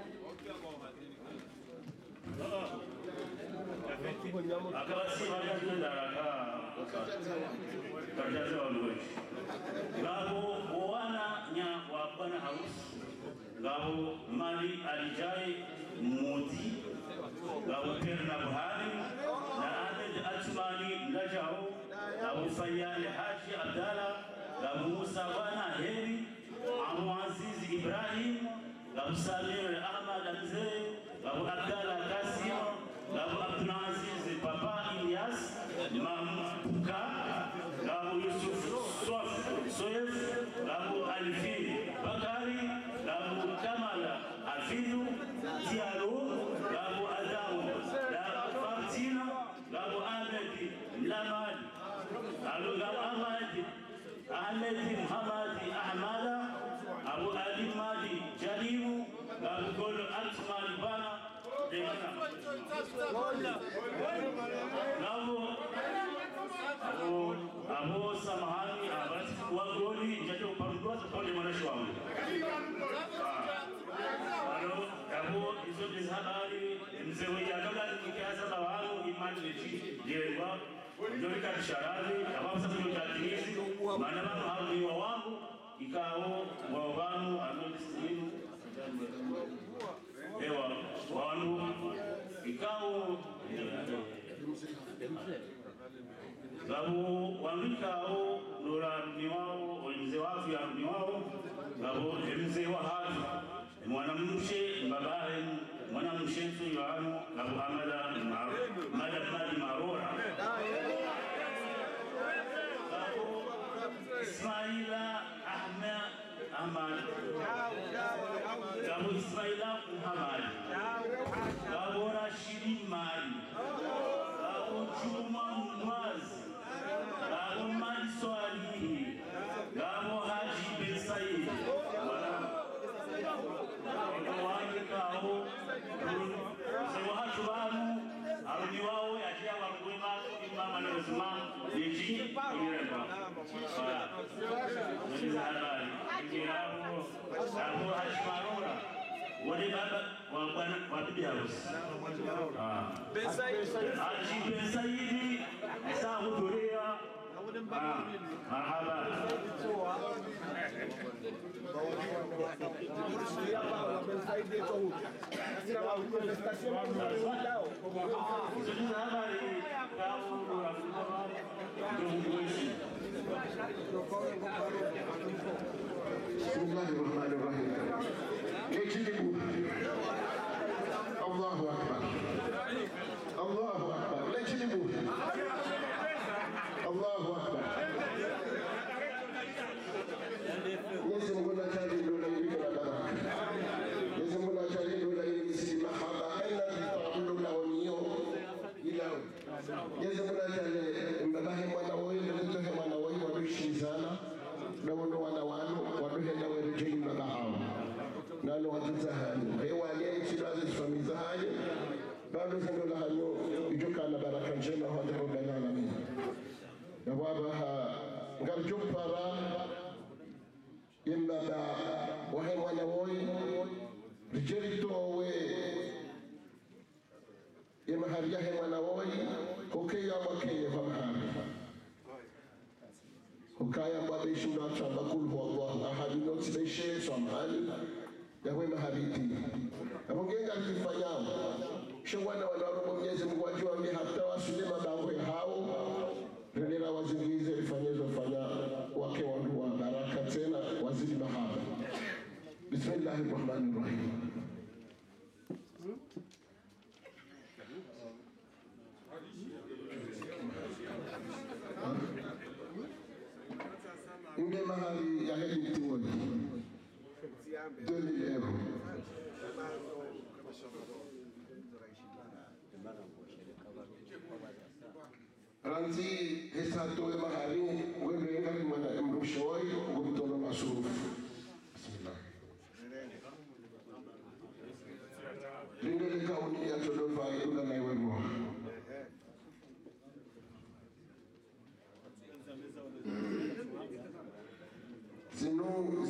[SPEAKER 13] akabasi watu daraka kajaza waloi ngabo wana nya wa bwana harusi ngabo mali alijai moti ngabo perna Buhari na Ahmed Atmani Najao Abu Fayyal Haji Abdallah, Abu Musa Wana Heri, Abu Aziz Ibrahim, Abu Samir Ahmad Amzee, Abu Abdallah Kasim, Abu Abdul Aziz Papa Ilyas, Mampuka, Abu Yusuf Soef, Abu Alfi Bakari, Abu Kamal Afidu, Diallo, Abu Adam, Abu Fatina, Abu Ahmed Lamad, Abu Ahmad Ahmed Muhammad Ahmada, Abu Ali Madi Jalimu, Abu Gol Atman Bana, Abu Abu Samahani Abbas Wagoli Jajo Pandua Pole Manashwam. Abu Izo Izhabari Mzewe Yagala Nikiasa Bawalu Imani Lechi Jewa Njolika Bisharazi Ababu Sabu Jatinizi Manamanu Haru wa wangu Ikao Wawanu Anodisimu Ewa Wanu Ikao Gabu wangikao nura niwao mzee wafu ya niwao gabu mzee wa hatu mwanamshe babaye mwanamshe tu yao gabu amada mada marora gabu Ismaila Ahmed Ahmad gabu Ismaila Muhammad gabu Rashidi Mali gabu Juma Mwazi Gabo Manso Ali, Gabo Haji Ben Said, Wani Kao, Sewahatu Banu, Aruniwao Yajia Wakuema, Imama Nezma, Yeji, Ireba. Nizabari, Ikirabo, Gabo Haji Marora. Wale baba wa wabibi harusi. Ben Said, Haji Ben Said, Asa hudhuria. Marhaba.
[SPEAKER 5] Bismillahirrahmanirrahim. Kejibu. Allahu Akbar. Allahu Akbar. Kejibu. Allahu Akbar. Yesu Mungu na chali ndio ndio na baraka. Yesu Mungu na chali ndio ndio msima mahaba aina tutabudu na onio ila. Yesu Mungu na chali mbabahe mwana wao ndio ndio mwana wao wadishizana. Na wana wana wano wadohe na werejei mbabahao. Nalo watuzahani. Hewa yahe mwana woi hokeya mwakeye kwa mahari hokaya mwabeshi unachamba kulhu Allah ahadi noti beshe swamani yawe mahabiti amongenga kifanyao shongwana wanarobo Mwenyezi Mungu wajua mimi hata wasule mabango ya hao renera wazingize lifanyezo fanya wake wandu wa baraka tena wazidi mahaba. Bismillahirrahmanirrahim. Inge mahali ya hedi mtiwoni deux mille euros. Ranzi hesato e mahali wewe ngali mwana mrushoi ngumtono masurufu. Bismillah. Lindele kauni ya todofa ila na iwe roho. Zinu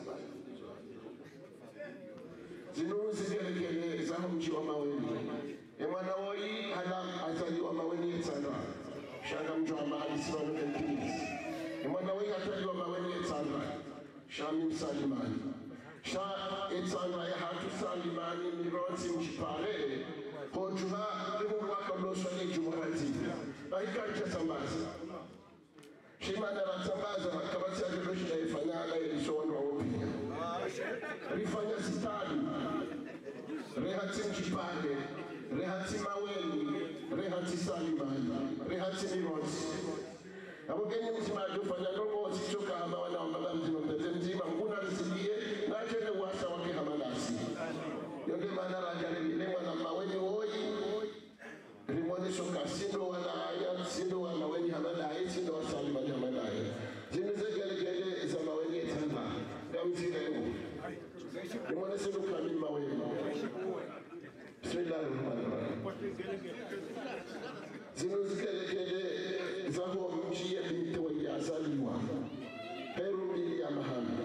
[SPEAKER 5] zinu zigelegele za mji wa Maweni. E mwana woi hana azaliwa Maweni sana. Shanga mji wa mahali simano kentilizi. E mwana woi ataliwa Maweni sana. Shami msalimani. Sha etsana ya hatu salimani mironzi mjipare. Hojuha limu waka bloswa ni jumuhati. Bahika ncha sambaza. Shimana ratambaza kabati ya jodoshi na ifanya ala ilishowanwa wopia. Rifanya sitali. Rehati mjipare. Rehati Maweni. Rehati salimani. Rehati mironzi. Hapo kenye mzima ajofanya nongo wasichoka hama wana wambaba mzima mtete mzima mkuna risilie na jene uwasa wake hamanasi. Yonge mana rajale milewa na Maweni woi rimone shoka sindo wana aya sindo wana Maweni hamanai sindo wa salimani hamanai. Zinu zegele gele za Maweni etamba ya mzile emu rimone sindo kamili Maweni. Bismillahirrahmanirrahim. Zinu zegele gele zaho mji ya binti wa yazaliwa heru mbili ya mahanda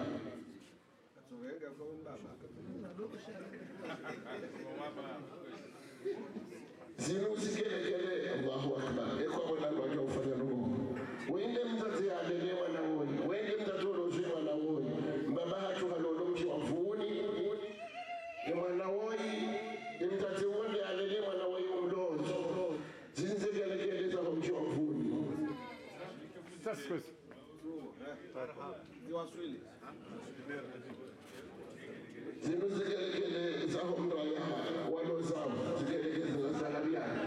[SPEAKER 5] zinu zigelegele Allahu akbar ekwa wana wajua ufanya nungu wende mzazi ya adelewa na woni wende mzazi ulozewa na woni mbaba hatu halolo mji wa mfuuni ni mwana woni ni mzazi woni adelewa na woni umlozo zinu zigelegele zaho mji wa mfuuni.
[SPEAKER 14] That's good.
[SPEAKER 5] Zinu zigelegele zaho mraya walo zao zigelegele za zalariani.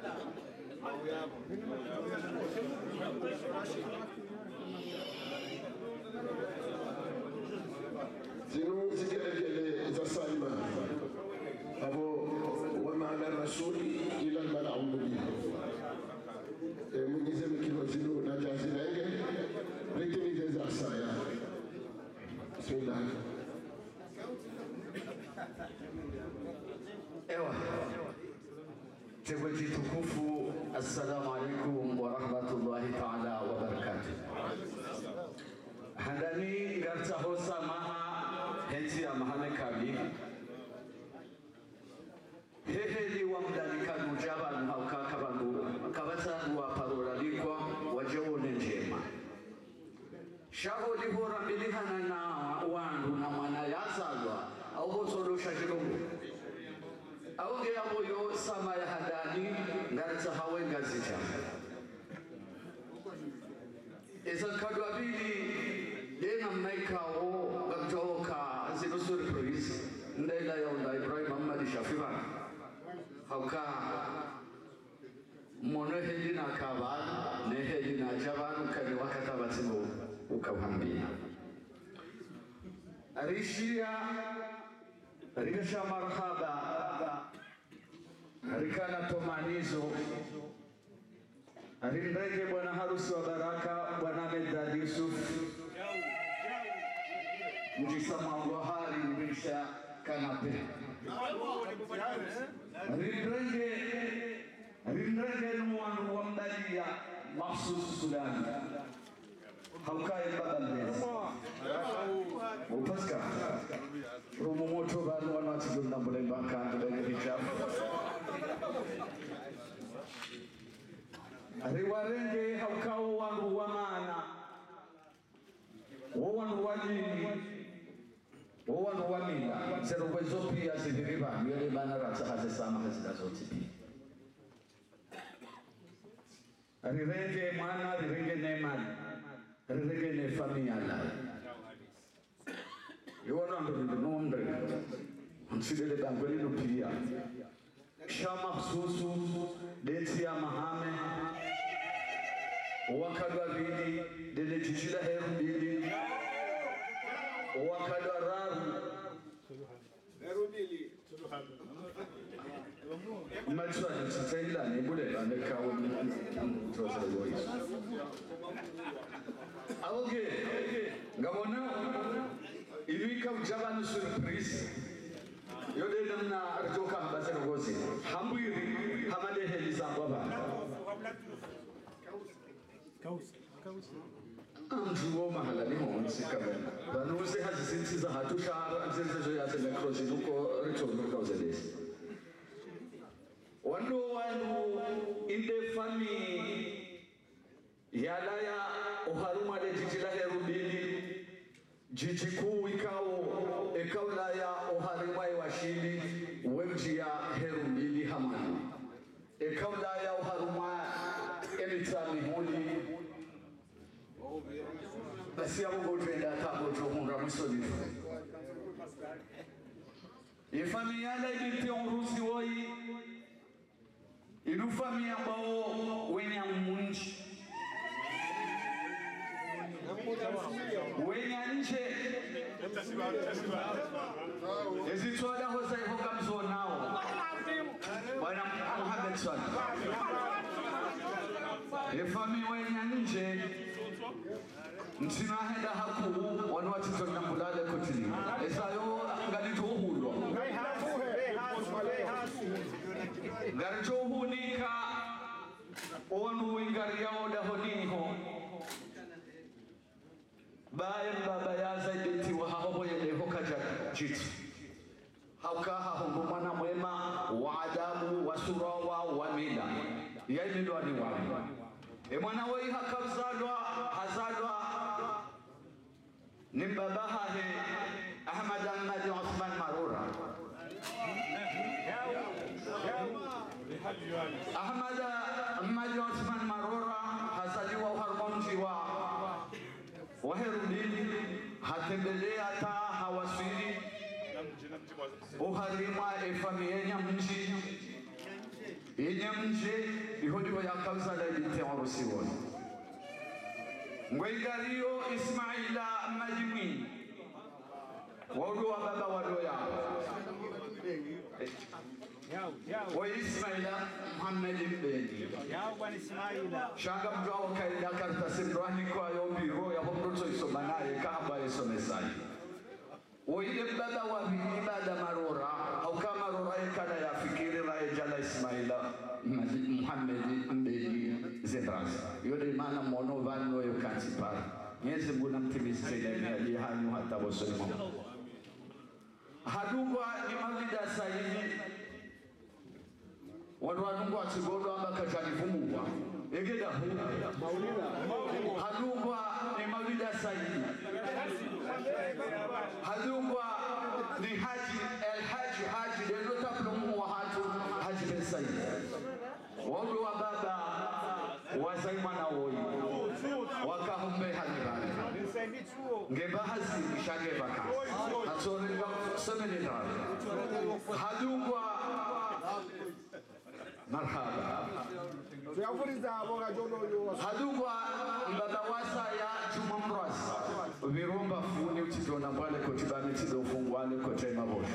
[SPEAKER 5] Zinu zigelegele za salima. Abo wa maana rasuli ila al-mala'u mubin. Mwenyezi Mungu zinu na jazirenge rekimize za saya. Bismillah.
[SPEAKER 3] Ewa Tegweji tukufu, assalamu alaikum wa rahmatullahi ta'ala wa barakatuh. Handani ngarta hosa maha henti ya mahame kabi heheli wa mdalika nujaba na ukaka bandu kabata wa paroralikwa wajewone njema shaho lihora milihana na wandu na mwana yazalwa au bosolo shajirongo aonge yamoyo sama ya hadani ngarta hawe ngazija eza kadwa bili lena maikao gatoka zino surprise ndela yonda Ibrahim Muhammad Shafiban hauka mono hedina kaban ne hedina jaban kani wakata batino ukawambia arishia rikasha marhaba rikana tomanizo arimrege bwana harusi wa baraka bwana Medad Yusuf mjisama wahari mrisha kanape rimrege rimrege nuwanu wa mbalia mahsus Sudani haukaye babambezi upaska rumu moto banu wanatijunda mbule mbaka ndulege hijabu riwarenge haukao wandu wa maana wo wandu wa dini wo wandu wa mila zero kwezo pia ziviriba yele bana ratsa haze sama hazida zote pia rirenge mwana rirenge nemani rirenge ne familia la yona ndo ndo nombre nsidele bangweli no pia shama susu deti ya mahame wakadwa bidi dele jijila heru bidi wakadwa raru heru bidi Matwa ni tsaila ni bule ane kawo mtoza voice. Awoge ngabona ibika ujabana surprise. Yode namna arjoka mbasa ngozi. Hambiri hamade heliza baba. Kaus kaus. Amjuo mahala ni honsi kabena. Banuze hazisintiza hatushara nzenzo ya semekrozi nuko richondo kauzedesi. Wando wanu inde fami yalaya oharuma de jijila herudini jijiku ikao ekaulaya oharuma iwashili wemjia herudini hamani ekaulaya oharuma emitami huli basi ya mungu tuenda tabo chuhunga mwisoni ifami yala ibinte onrusi woi ilufami ambao wenye munchi wenye nje ezitwala hoza ihoka mzo nao bwana Muhammad sallallahu efami wenye nje ntina henda haku wanu watito na mulale kotini esayo ngalito hulo garjo hunika onu ingari yao da honiho baye baba ya zaidi wa hapo yele hokaja jitu hauka hapo mwana mwema wa adabu wa surawa wa mila yaini ndo ni wao e mwana wei hakazalwa hazalwa ni baba hahe Ahmad Ahmad Osman Marora Ahmad Ahmad Osman Marora hazaliwa uharmonji wa waherudini hatembelea hata hawasili uharima efami yenye mji yenye mji ihojiwa ya kauza la ibinte warusiwa Ngwengariyo Ismaila Majimini waudu wa baba wadoya wa Ismaila Muhammad Mbeni shanga mjwa wakaida karta simrani kwa yobiro ya hobroto isomanaye kahaba yesomesai Oile baba wa ibada marora au kama marora yakala ya fikiri rae jala Ismaila Muhammad Mbeni Zedras yode mana mono vano yo kansipara nyeze mbuna mtimizi sena ni hanyu hata bosoni mwa hadungwa ni mavida sahihi wanu hadungwa chigodo amba kajani fumugwa egeda hu hadungwa ni mavida sahihi hadungwa ni haji el haji haji dendo taplomu wa hatu haji ben sahihi wadu wa baba wazaima na woi wakahumbe halibani ngebahasi shage baka hatsorenga semenina hadungwa marhaba hadungwa mbaba wasa ya Juma Mrasi viromba funi utidona mbale kotibani tido fungwale kotema bosho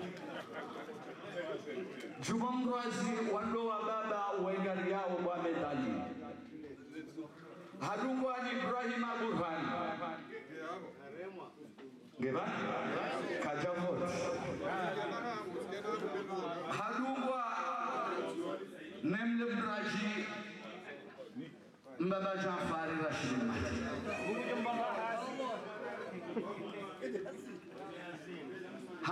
[SPEAKER 3] Juma Mrasi wando wa baba wengari yao wa medali hadungwa ni Ibrahim Burhan Geba Kajavot hadungwa Nemle Braji Mbaba Jafari Rashid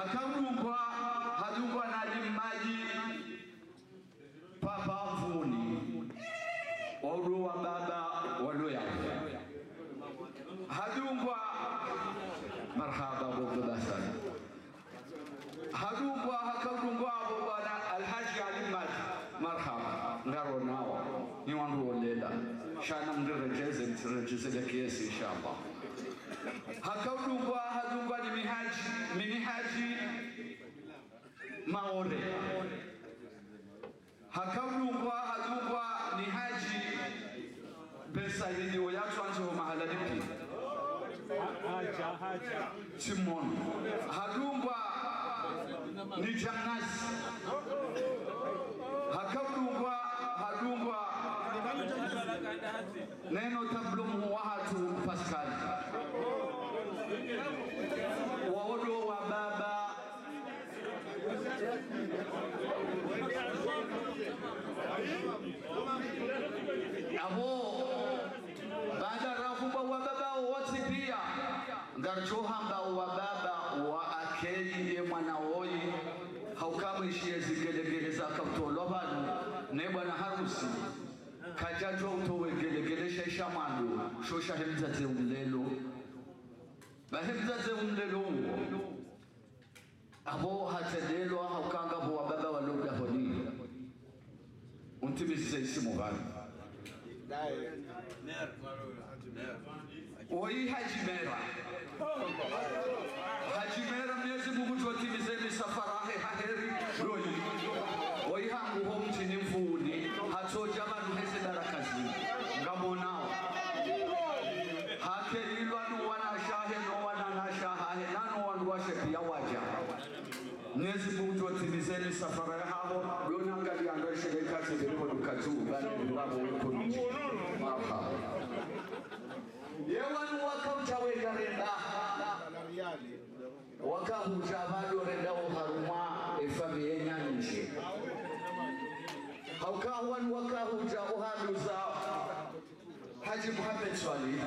[SPEAKER 3] Hakadungwa hadungwa Nadim Maji Papa Mvuni
[SPEAKER 15] inshallah. Hakaudungwa hadungwa ni mihaji mini haji maore. Hakaudungwa hadungwa ni haji pesa ili watu anjo mahala dipi haja haja simon. Hadungwa ni jamnasi. Hakaudungwa hadungwa neno tablumu wahatu Pascal waodo wa baba abo baada rafuba wa baba wote pia ngarchohamba wa baba wa akeli mwana woi haukamwishie zigelegele za kaptolo bado ne bwana harusi kajajo utowe gelegele shesha mando shosha hemza ze umlelo bahemza ze umlelo abo hatedelo haukanga bo baba waloda hodi untibise isimu gani oi hajimera hajimera Mwenyezi Mungu tuatimize misafara heri roli oi hangu ho mtini mfuni hatoja banu heze darakazi ngamonao hake ilwanu wana shahe no wana na shahe nanu wandu washe pia waja Mwenyezi Mungu tuatimize misafara hao dona ngali ando shirika tibiriko dukatu bali ndabo uko nchi marhaba yewanu wakauchawe garenda wakahucha bado renda uharuma efamiye nyanyishi haukahuan wakahucha uhaluza Haji Muhammad Swali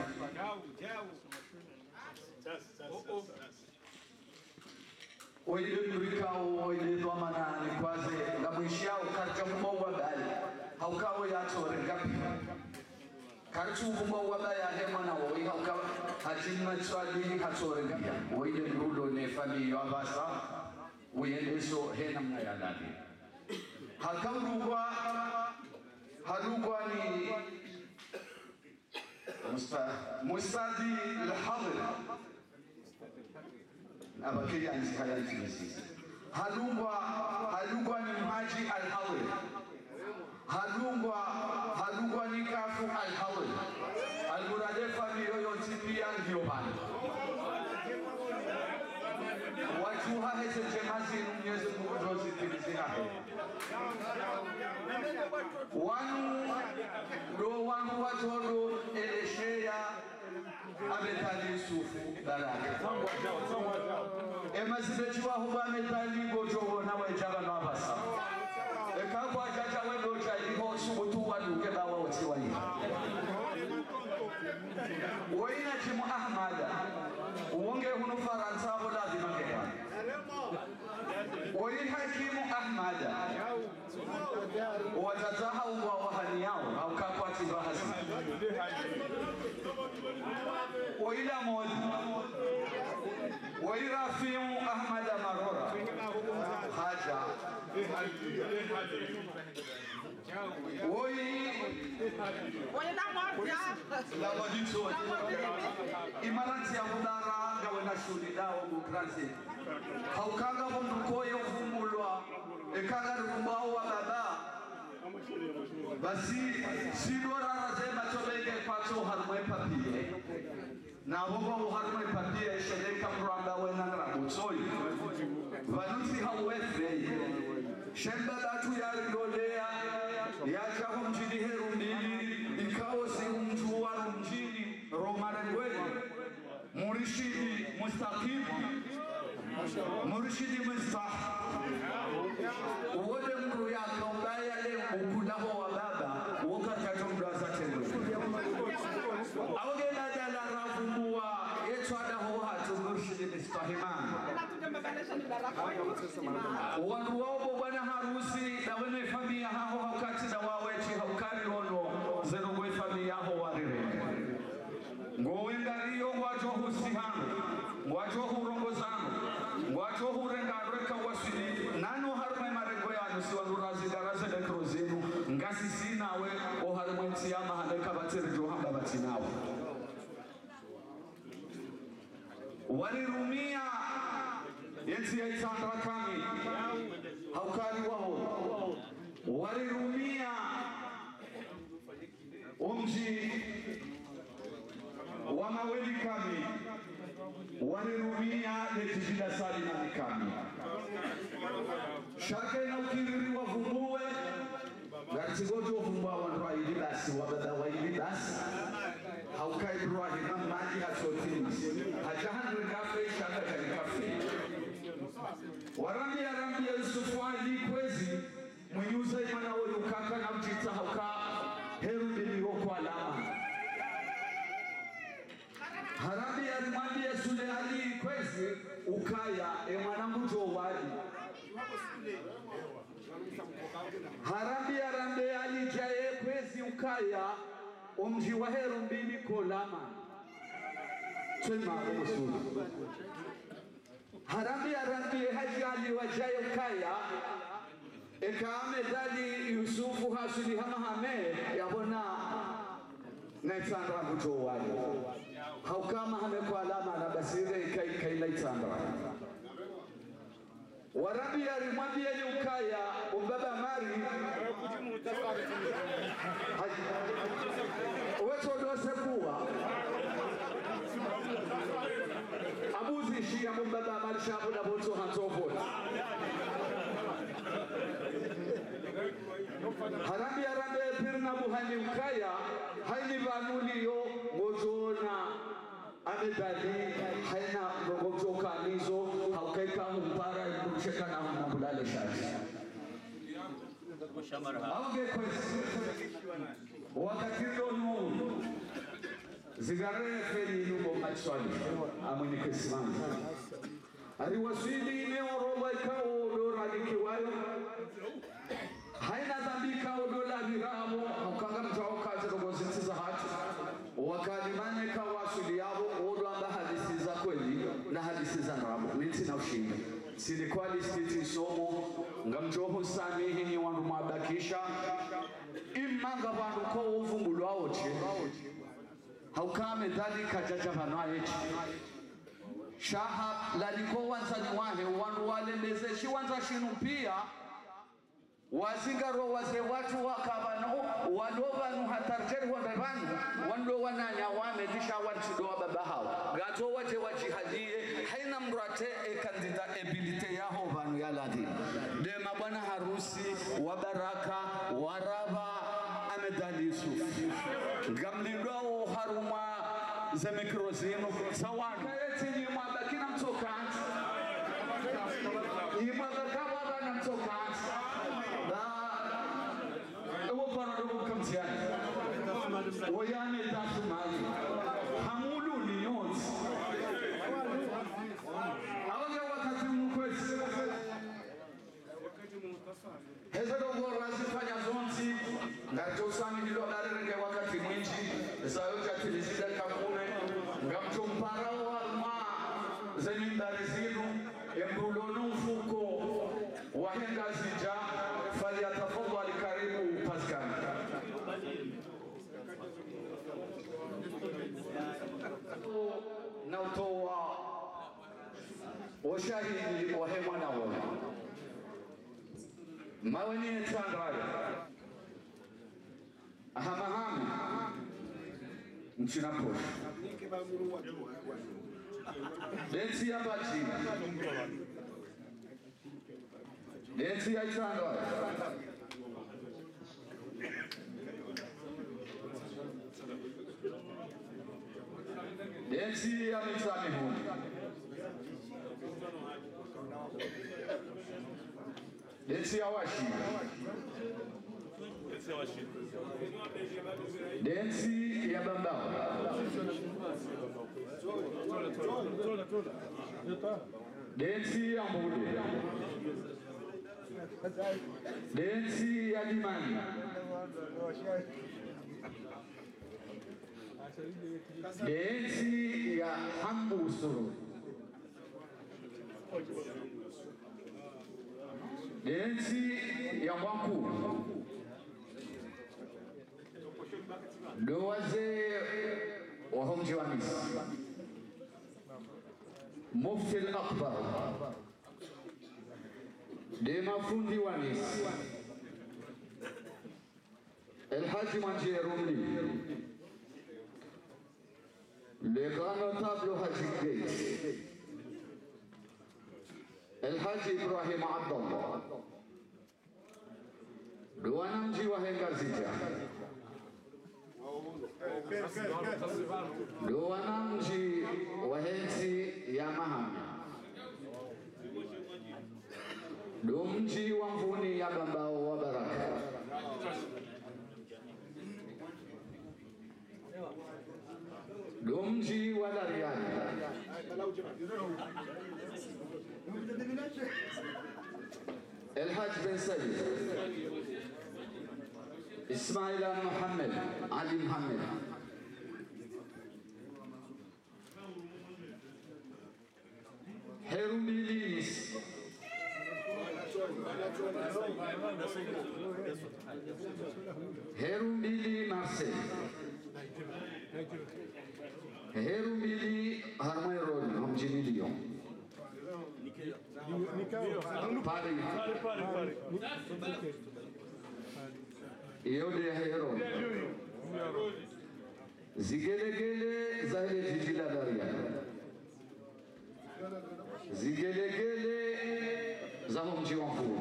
[SPEAKER 15] oile mrikao oile dhamana ni kwaze ngamwishiao karcha mwa bali haukawo yato rengapi karchu mwa bali hema na woi hauka Haji Muhammad Swali hatore ngapya oile mrulo ne fami yabasa uyendeso hena mnayadadi hakamrugwa hadugwa ni mustadi al-hadir abakiri anzikaya nfisi hadugwa hadugwa ni mhaji al-hadir hadugwa hadugwa ni kafu al-hadir al-muradefa ni yoyote pia ndio bana wajuha heze jemazi Mwenyezi Mungu dozi tilizina wanu do wanu watondo eleshea ametali sufu baraka emazibeti wa huba ametali gojo na wajaba na basa ekagwa jaja wendo chaliho subutu waduke bawa watiwa hii Waina Jimu Ahmada uonge hunu Faransa ho lazima kaya Waina Hakimu Ahmada watataha uwa wahani yao au kakwati bahasi Waina Modi Waina Rafimu Ahmada Marora Haja Woi Waina Modi La Modito Imaranti ya mudara gawe na shuli dao mukransi haukanga mbukoyo vumulwa ekanga rumbao wa baba basi sidora razema tobenge pato harmwe papie na hobo harmwe papie sheleka mramba wena ngramutoi vanusi hauwefe shemba datu ya ridolea ya chaho mjini heru mbili ikao si mtu wa mjini romarengweli murishidi mustaqim murishidi mustah uwode mru ya kaubaya le ukulaho wa baba woka katomda za tendo awge na jala rafumbua yetu adaho hatu murishidi mustahiman wanu wao bwana harusi na wene familia hao haukati na wawechi haukari ono zero gwe familia hao warire ngowengariyo wajohu sihano wajohu rongozano wajohu rengareka wasili nano harme marego yanu siwanurazi daraze de krozinu ngasi sinawe o harme tiyama haleka batire johamba batinawe walirumia yenzi ya itandra kami haukali waho walirumia umji wa maweli kami walirumia letijida salima kami shaka ina ukiriri wavumbue garitigojo wavumbua wandu wa ili basi wabada wa ili basi haukai Ibrahim maji hasotini hajahandu kafe shaka kani kafe warambi ya rambi ya Yusufu ali kwezi mwenyuza imana wa yukaka na mjita hauka heru bili woko alama harambi ya rambi ya Sule ali kwezi ukaya emwanangu jo wali harambi ya rambi ali jaye kwezi ukaya umji wa heru mbili kolama twema umusuru harambi ya rambi haji ali wajaye ukaya ekame dali Yusufu hasuli hama hame yabona naitandra mbuto wali haukama hame kwa alama na basire ikai kai naitandra warabi ya rimwambi ya ukaya umbaba mari weto dose kuwa abuzi shia umbaba mari shabu na boto hantofo harambi ya rambe pirna buhani ukaya haini vanuli yo ngojona amedali haina ngojoka nizo haukaika mpara kucheka na mbulale shaji auge kwesi wakati donu zigare feli nubo machwali amweni kesimani ariwasili neoroba ikao dora likiwayo haina dhambi kao dola viramo haukanga mtaoka zirogoziti za hati wakalimane kawasili yabo odo amba hadisi za kweli na hadisi za nramo niti na ushindi silikwali stiti somo ngamjoho samihi ni wandu mwabakisha imanga wandu ko uvumbulu waoche haukame dhali kajaja vanwaechi shaha laliko wanzani wahe wandu walembeze shi wanza shinu pia wazingaro waze watu wakabano wadovanu hatarjeri wabevanu wando wananya wamedisha wanchidoa baba hao gato waje wajihadie haina mrate ekandida abilite yaho vanu ya ladhi dema bwana harusi wa baraka waraba amedali Yusuf gamlindwao haruma za mikrozino sawana eti ni mwabakina mtokanti ni mwabakawa bana mtokanti Oyane tatu mali hamulu ni yonzi awaga wakati mkwezi heza dogo rasifanya zonzi ngato usami hilo darenge wakati mwinji zayoja tilizida kamume ngamto mparao walma zenye darizinu embulonu mfuko wahenga zija fali atafadhali karibu paskani na utoa ushahidi wa hema na wala maweni tandara ahamahami nchina posho densi ya bachi densi ya tandara densi ya mitsami huni densi ya washi densi ya bambao densi ya mbude densi ya dimani densi ya hambu usuru densi ya mwaku doaze wahomji wa misi Mufti al-Akbar de mafundi wanis El-Haji Manjerumli, le grand notable Haji Gates, El-Haji Ibrahim Abdallah, le wanamji wa Hengazija, le wanamji wa Hensi ya Mahame, le mji wa Mvuni ya Bambao wa Baraka, Lumji wa Dariani, El-Haj bin Sayyid, Ismail Muhammad, Ali Muhammad, Herumilis, Herumili Marseille, Herumili Harmairo, Hamjini Lyon, Paris, Io de Hero, Zigelegele Zahile Jijila Daria, Zigelegele Zahom Jiwanfu,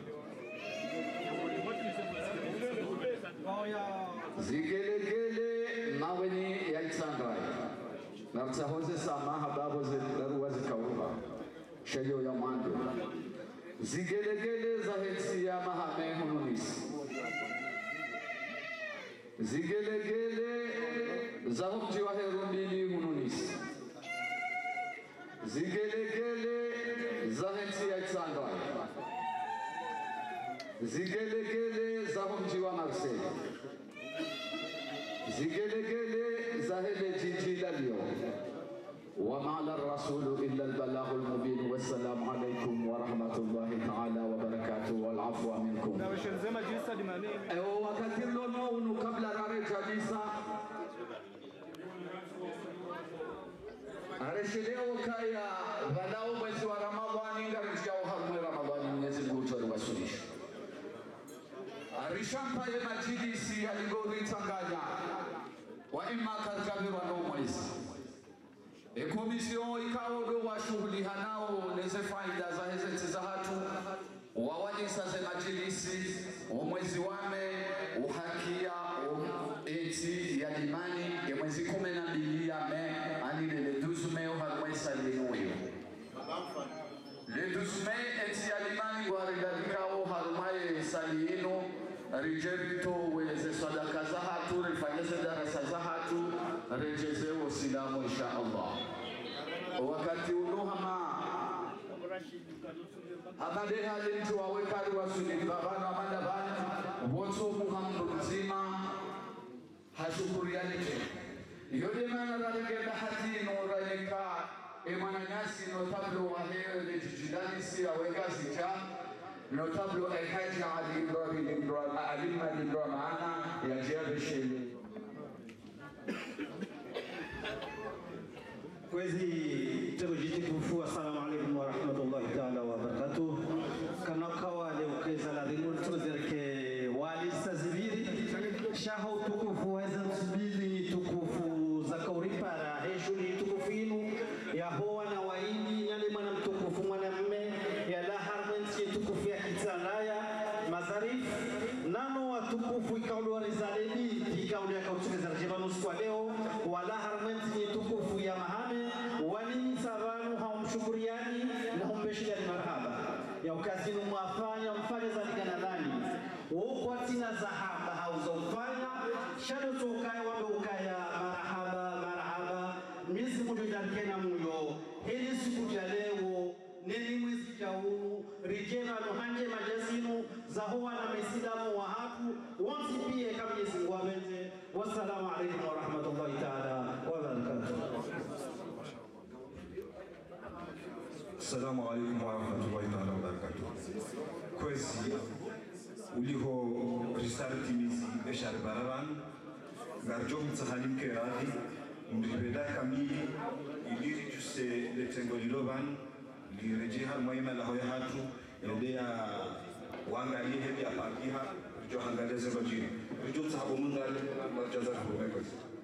[SPEAKER 15] Zigelegele Maweni Yaitsandrai, Nartsahoze Sama Hababoze Daruazi Kauba, Shayo Yamando, Zigelegele Zahetsi Yamahame Hununis, Zigelegele Zahom Jiwaherumili Hununis, Zigelegele Zahetsi Yaitsandrai, Zigelegele Zahom Jiwa Marseille, Zigelegele Zahele Jiji Lalio, وما على الرسول إلا البلاغ المبين والسلام عليكم ورحمة الله تعالى وبركاته والعفو منكم. أيوة وكثير لونه قبل رارج جلسة أرشليه وكايا بلاو بسوا رمضان يرجعوا هم رمضان ينزل وجود وسوليش أرشام باي مجلسي أليغوري تانغانيا وإما كرجابي ونوميس Komisio ikawa ndo washughulika nao neze faida za hezeti za hatu wawajisa ze majilisi umwezi wame uhakia eti ya limani ya mwezi kumi na mbili ya me anile le douze mai uhalwesa linuyo le douze mai eti ya limani gwaridadikao harumaye salino rijerito weze sadaka za hatu rifanyeze darasa za hatu rejeze wasilamu insha Allah. Wakati unuhama abade hali mtu wawekari wasuni babana amanda bani woto muhamdu mzima hashukurianike yode mana ralegenda hati no raika emana nyasi no tablo wa heyo de jijidani si aweka zita no tablo El-Haji Ali Ibrahim Ibrahim Ali Ibrahim ana ya jebe shele
[SPEAKER 6] Kwezi tebujiti kufu assalamu alaikum wa rahmatullahi ta'ala wa barakatuh. Kana kawa leo keza la ringo tuzerke wali sazibiri shaho tukufu weza subili tukufu za kauripara heshuni tukufu inu ya hoa na waini yale mwana mtukufu mwanamme ya la harmensi tukufu ya kitsanaya mazarif nano watukufu ikaulu wa rizaleni ikaulu ya kautukeza rajibanu kwa leo wala harmensi tukufu ya mahame wani sabanu haumshukuriani na humbeshia ni marhaba ya ukazinu mwafanya mfanya za liganadhani woko tina zahaba hauza ufanya shado tukaya wambe ukaya marhaba marhaba mizi mujo jankena muyo hili siku ya leo nini mwezi jaunu rijema nuhanje majasinu zahuwa na mesidamu wa hapu wansi pia kama yesi ngwabeze wassalamu alaikum wa rahmatullahi ta'ala wa barakatuh.
[SPEAKER 16] Assalamu alaikum wa rahmatullahi ta'ala wa barakatuh. Kwezi uliho risarti mizi eshar baraban garjom tsahanim keradi mbipenda kamili ili tuse letengo lilovan lirejeha mwema la hoya hatu endea waangalie hedi apakiha jo hangaleze rojini jo sahabu mungal marjaza kumekozi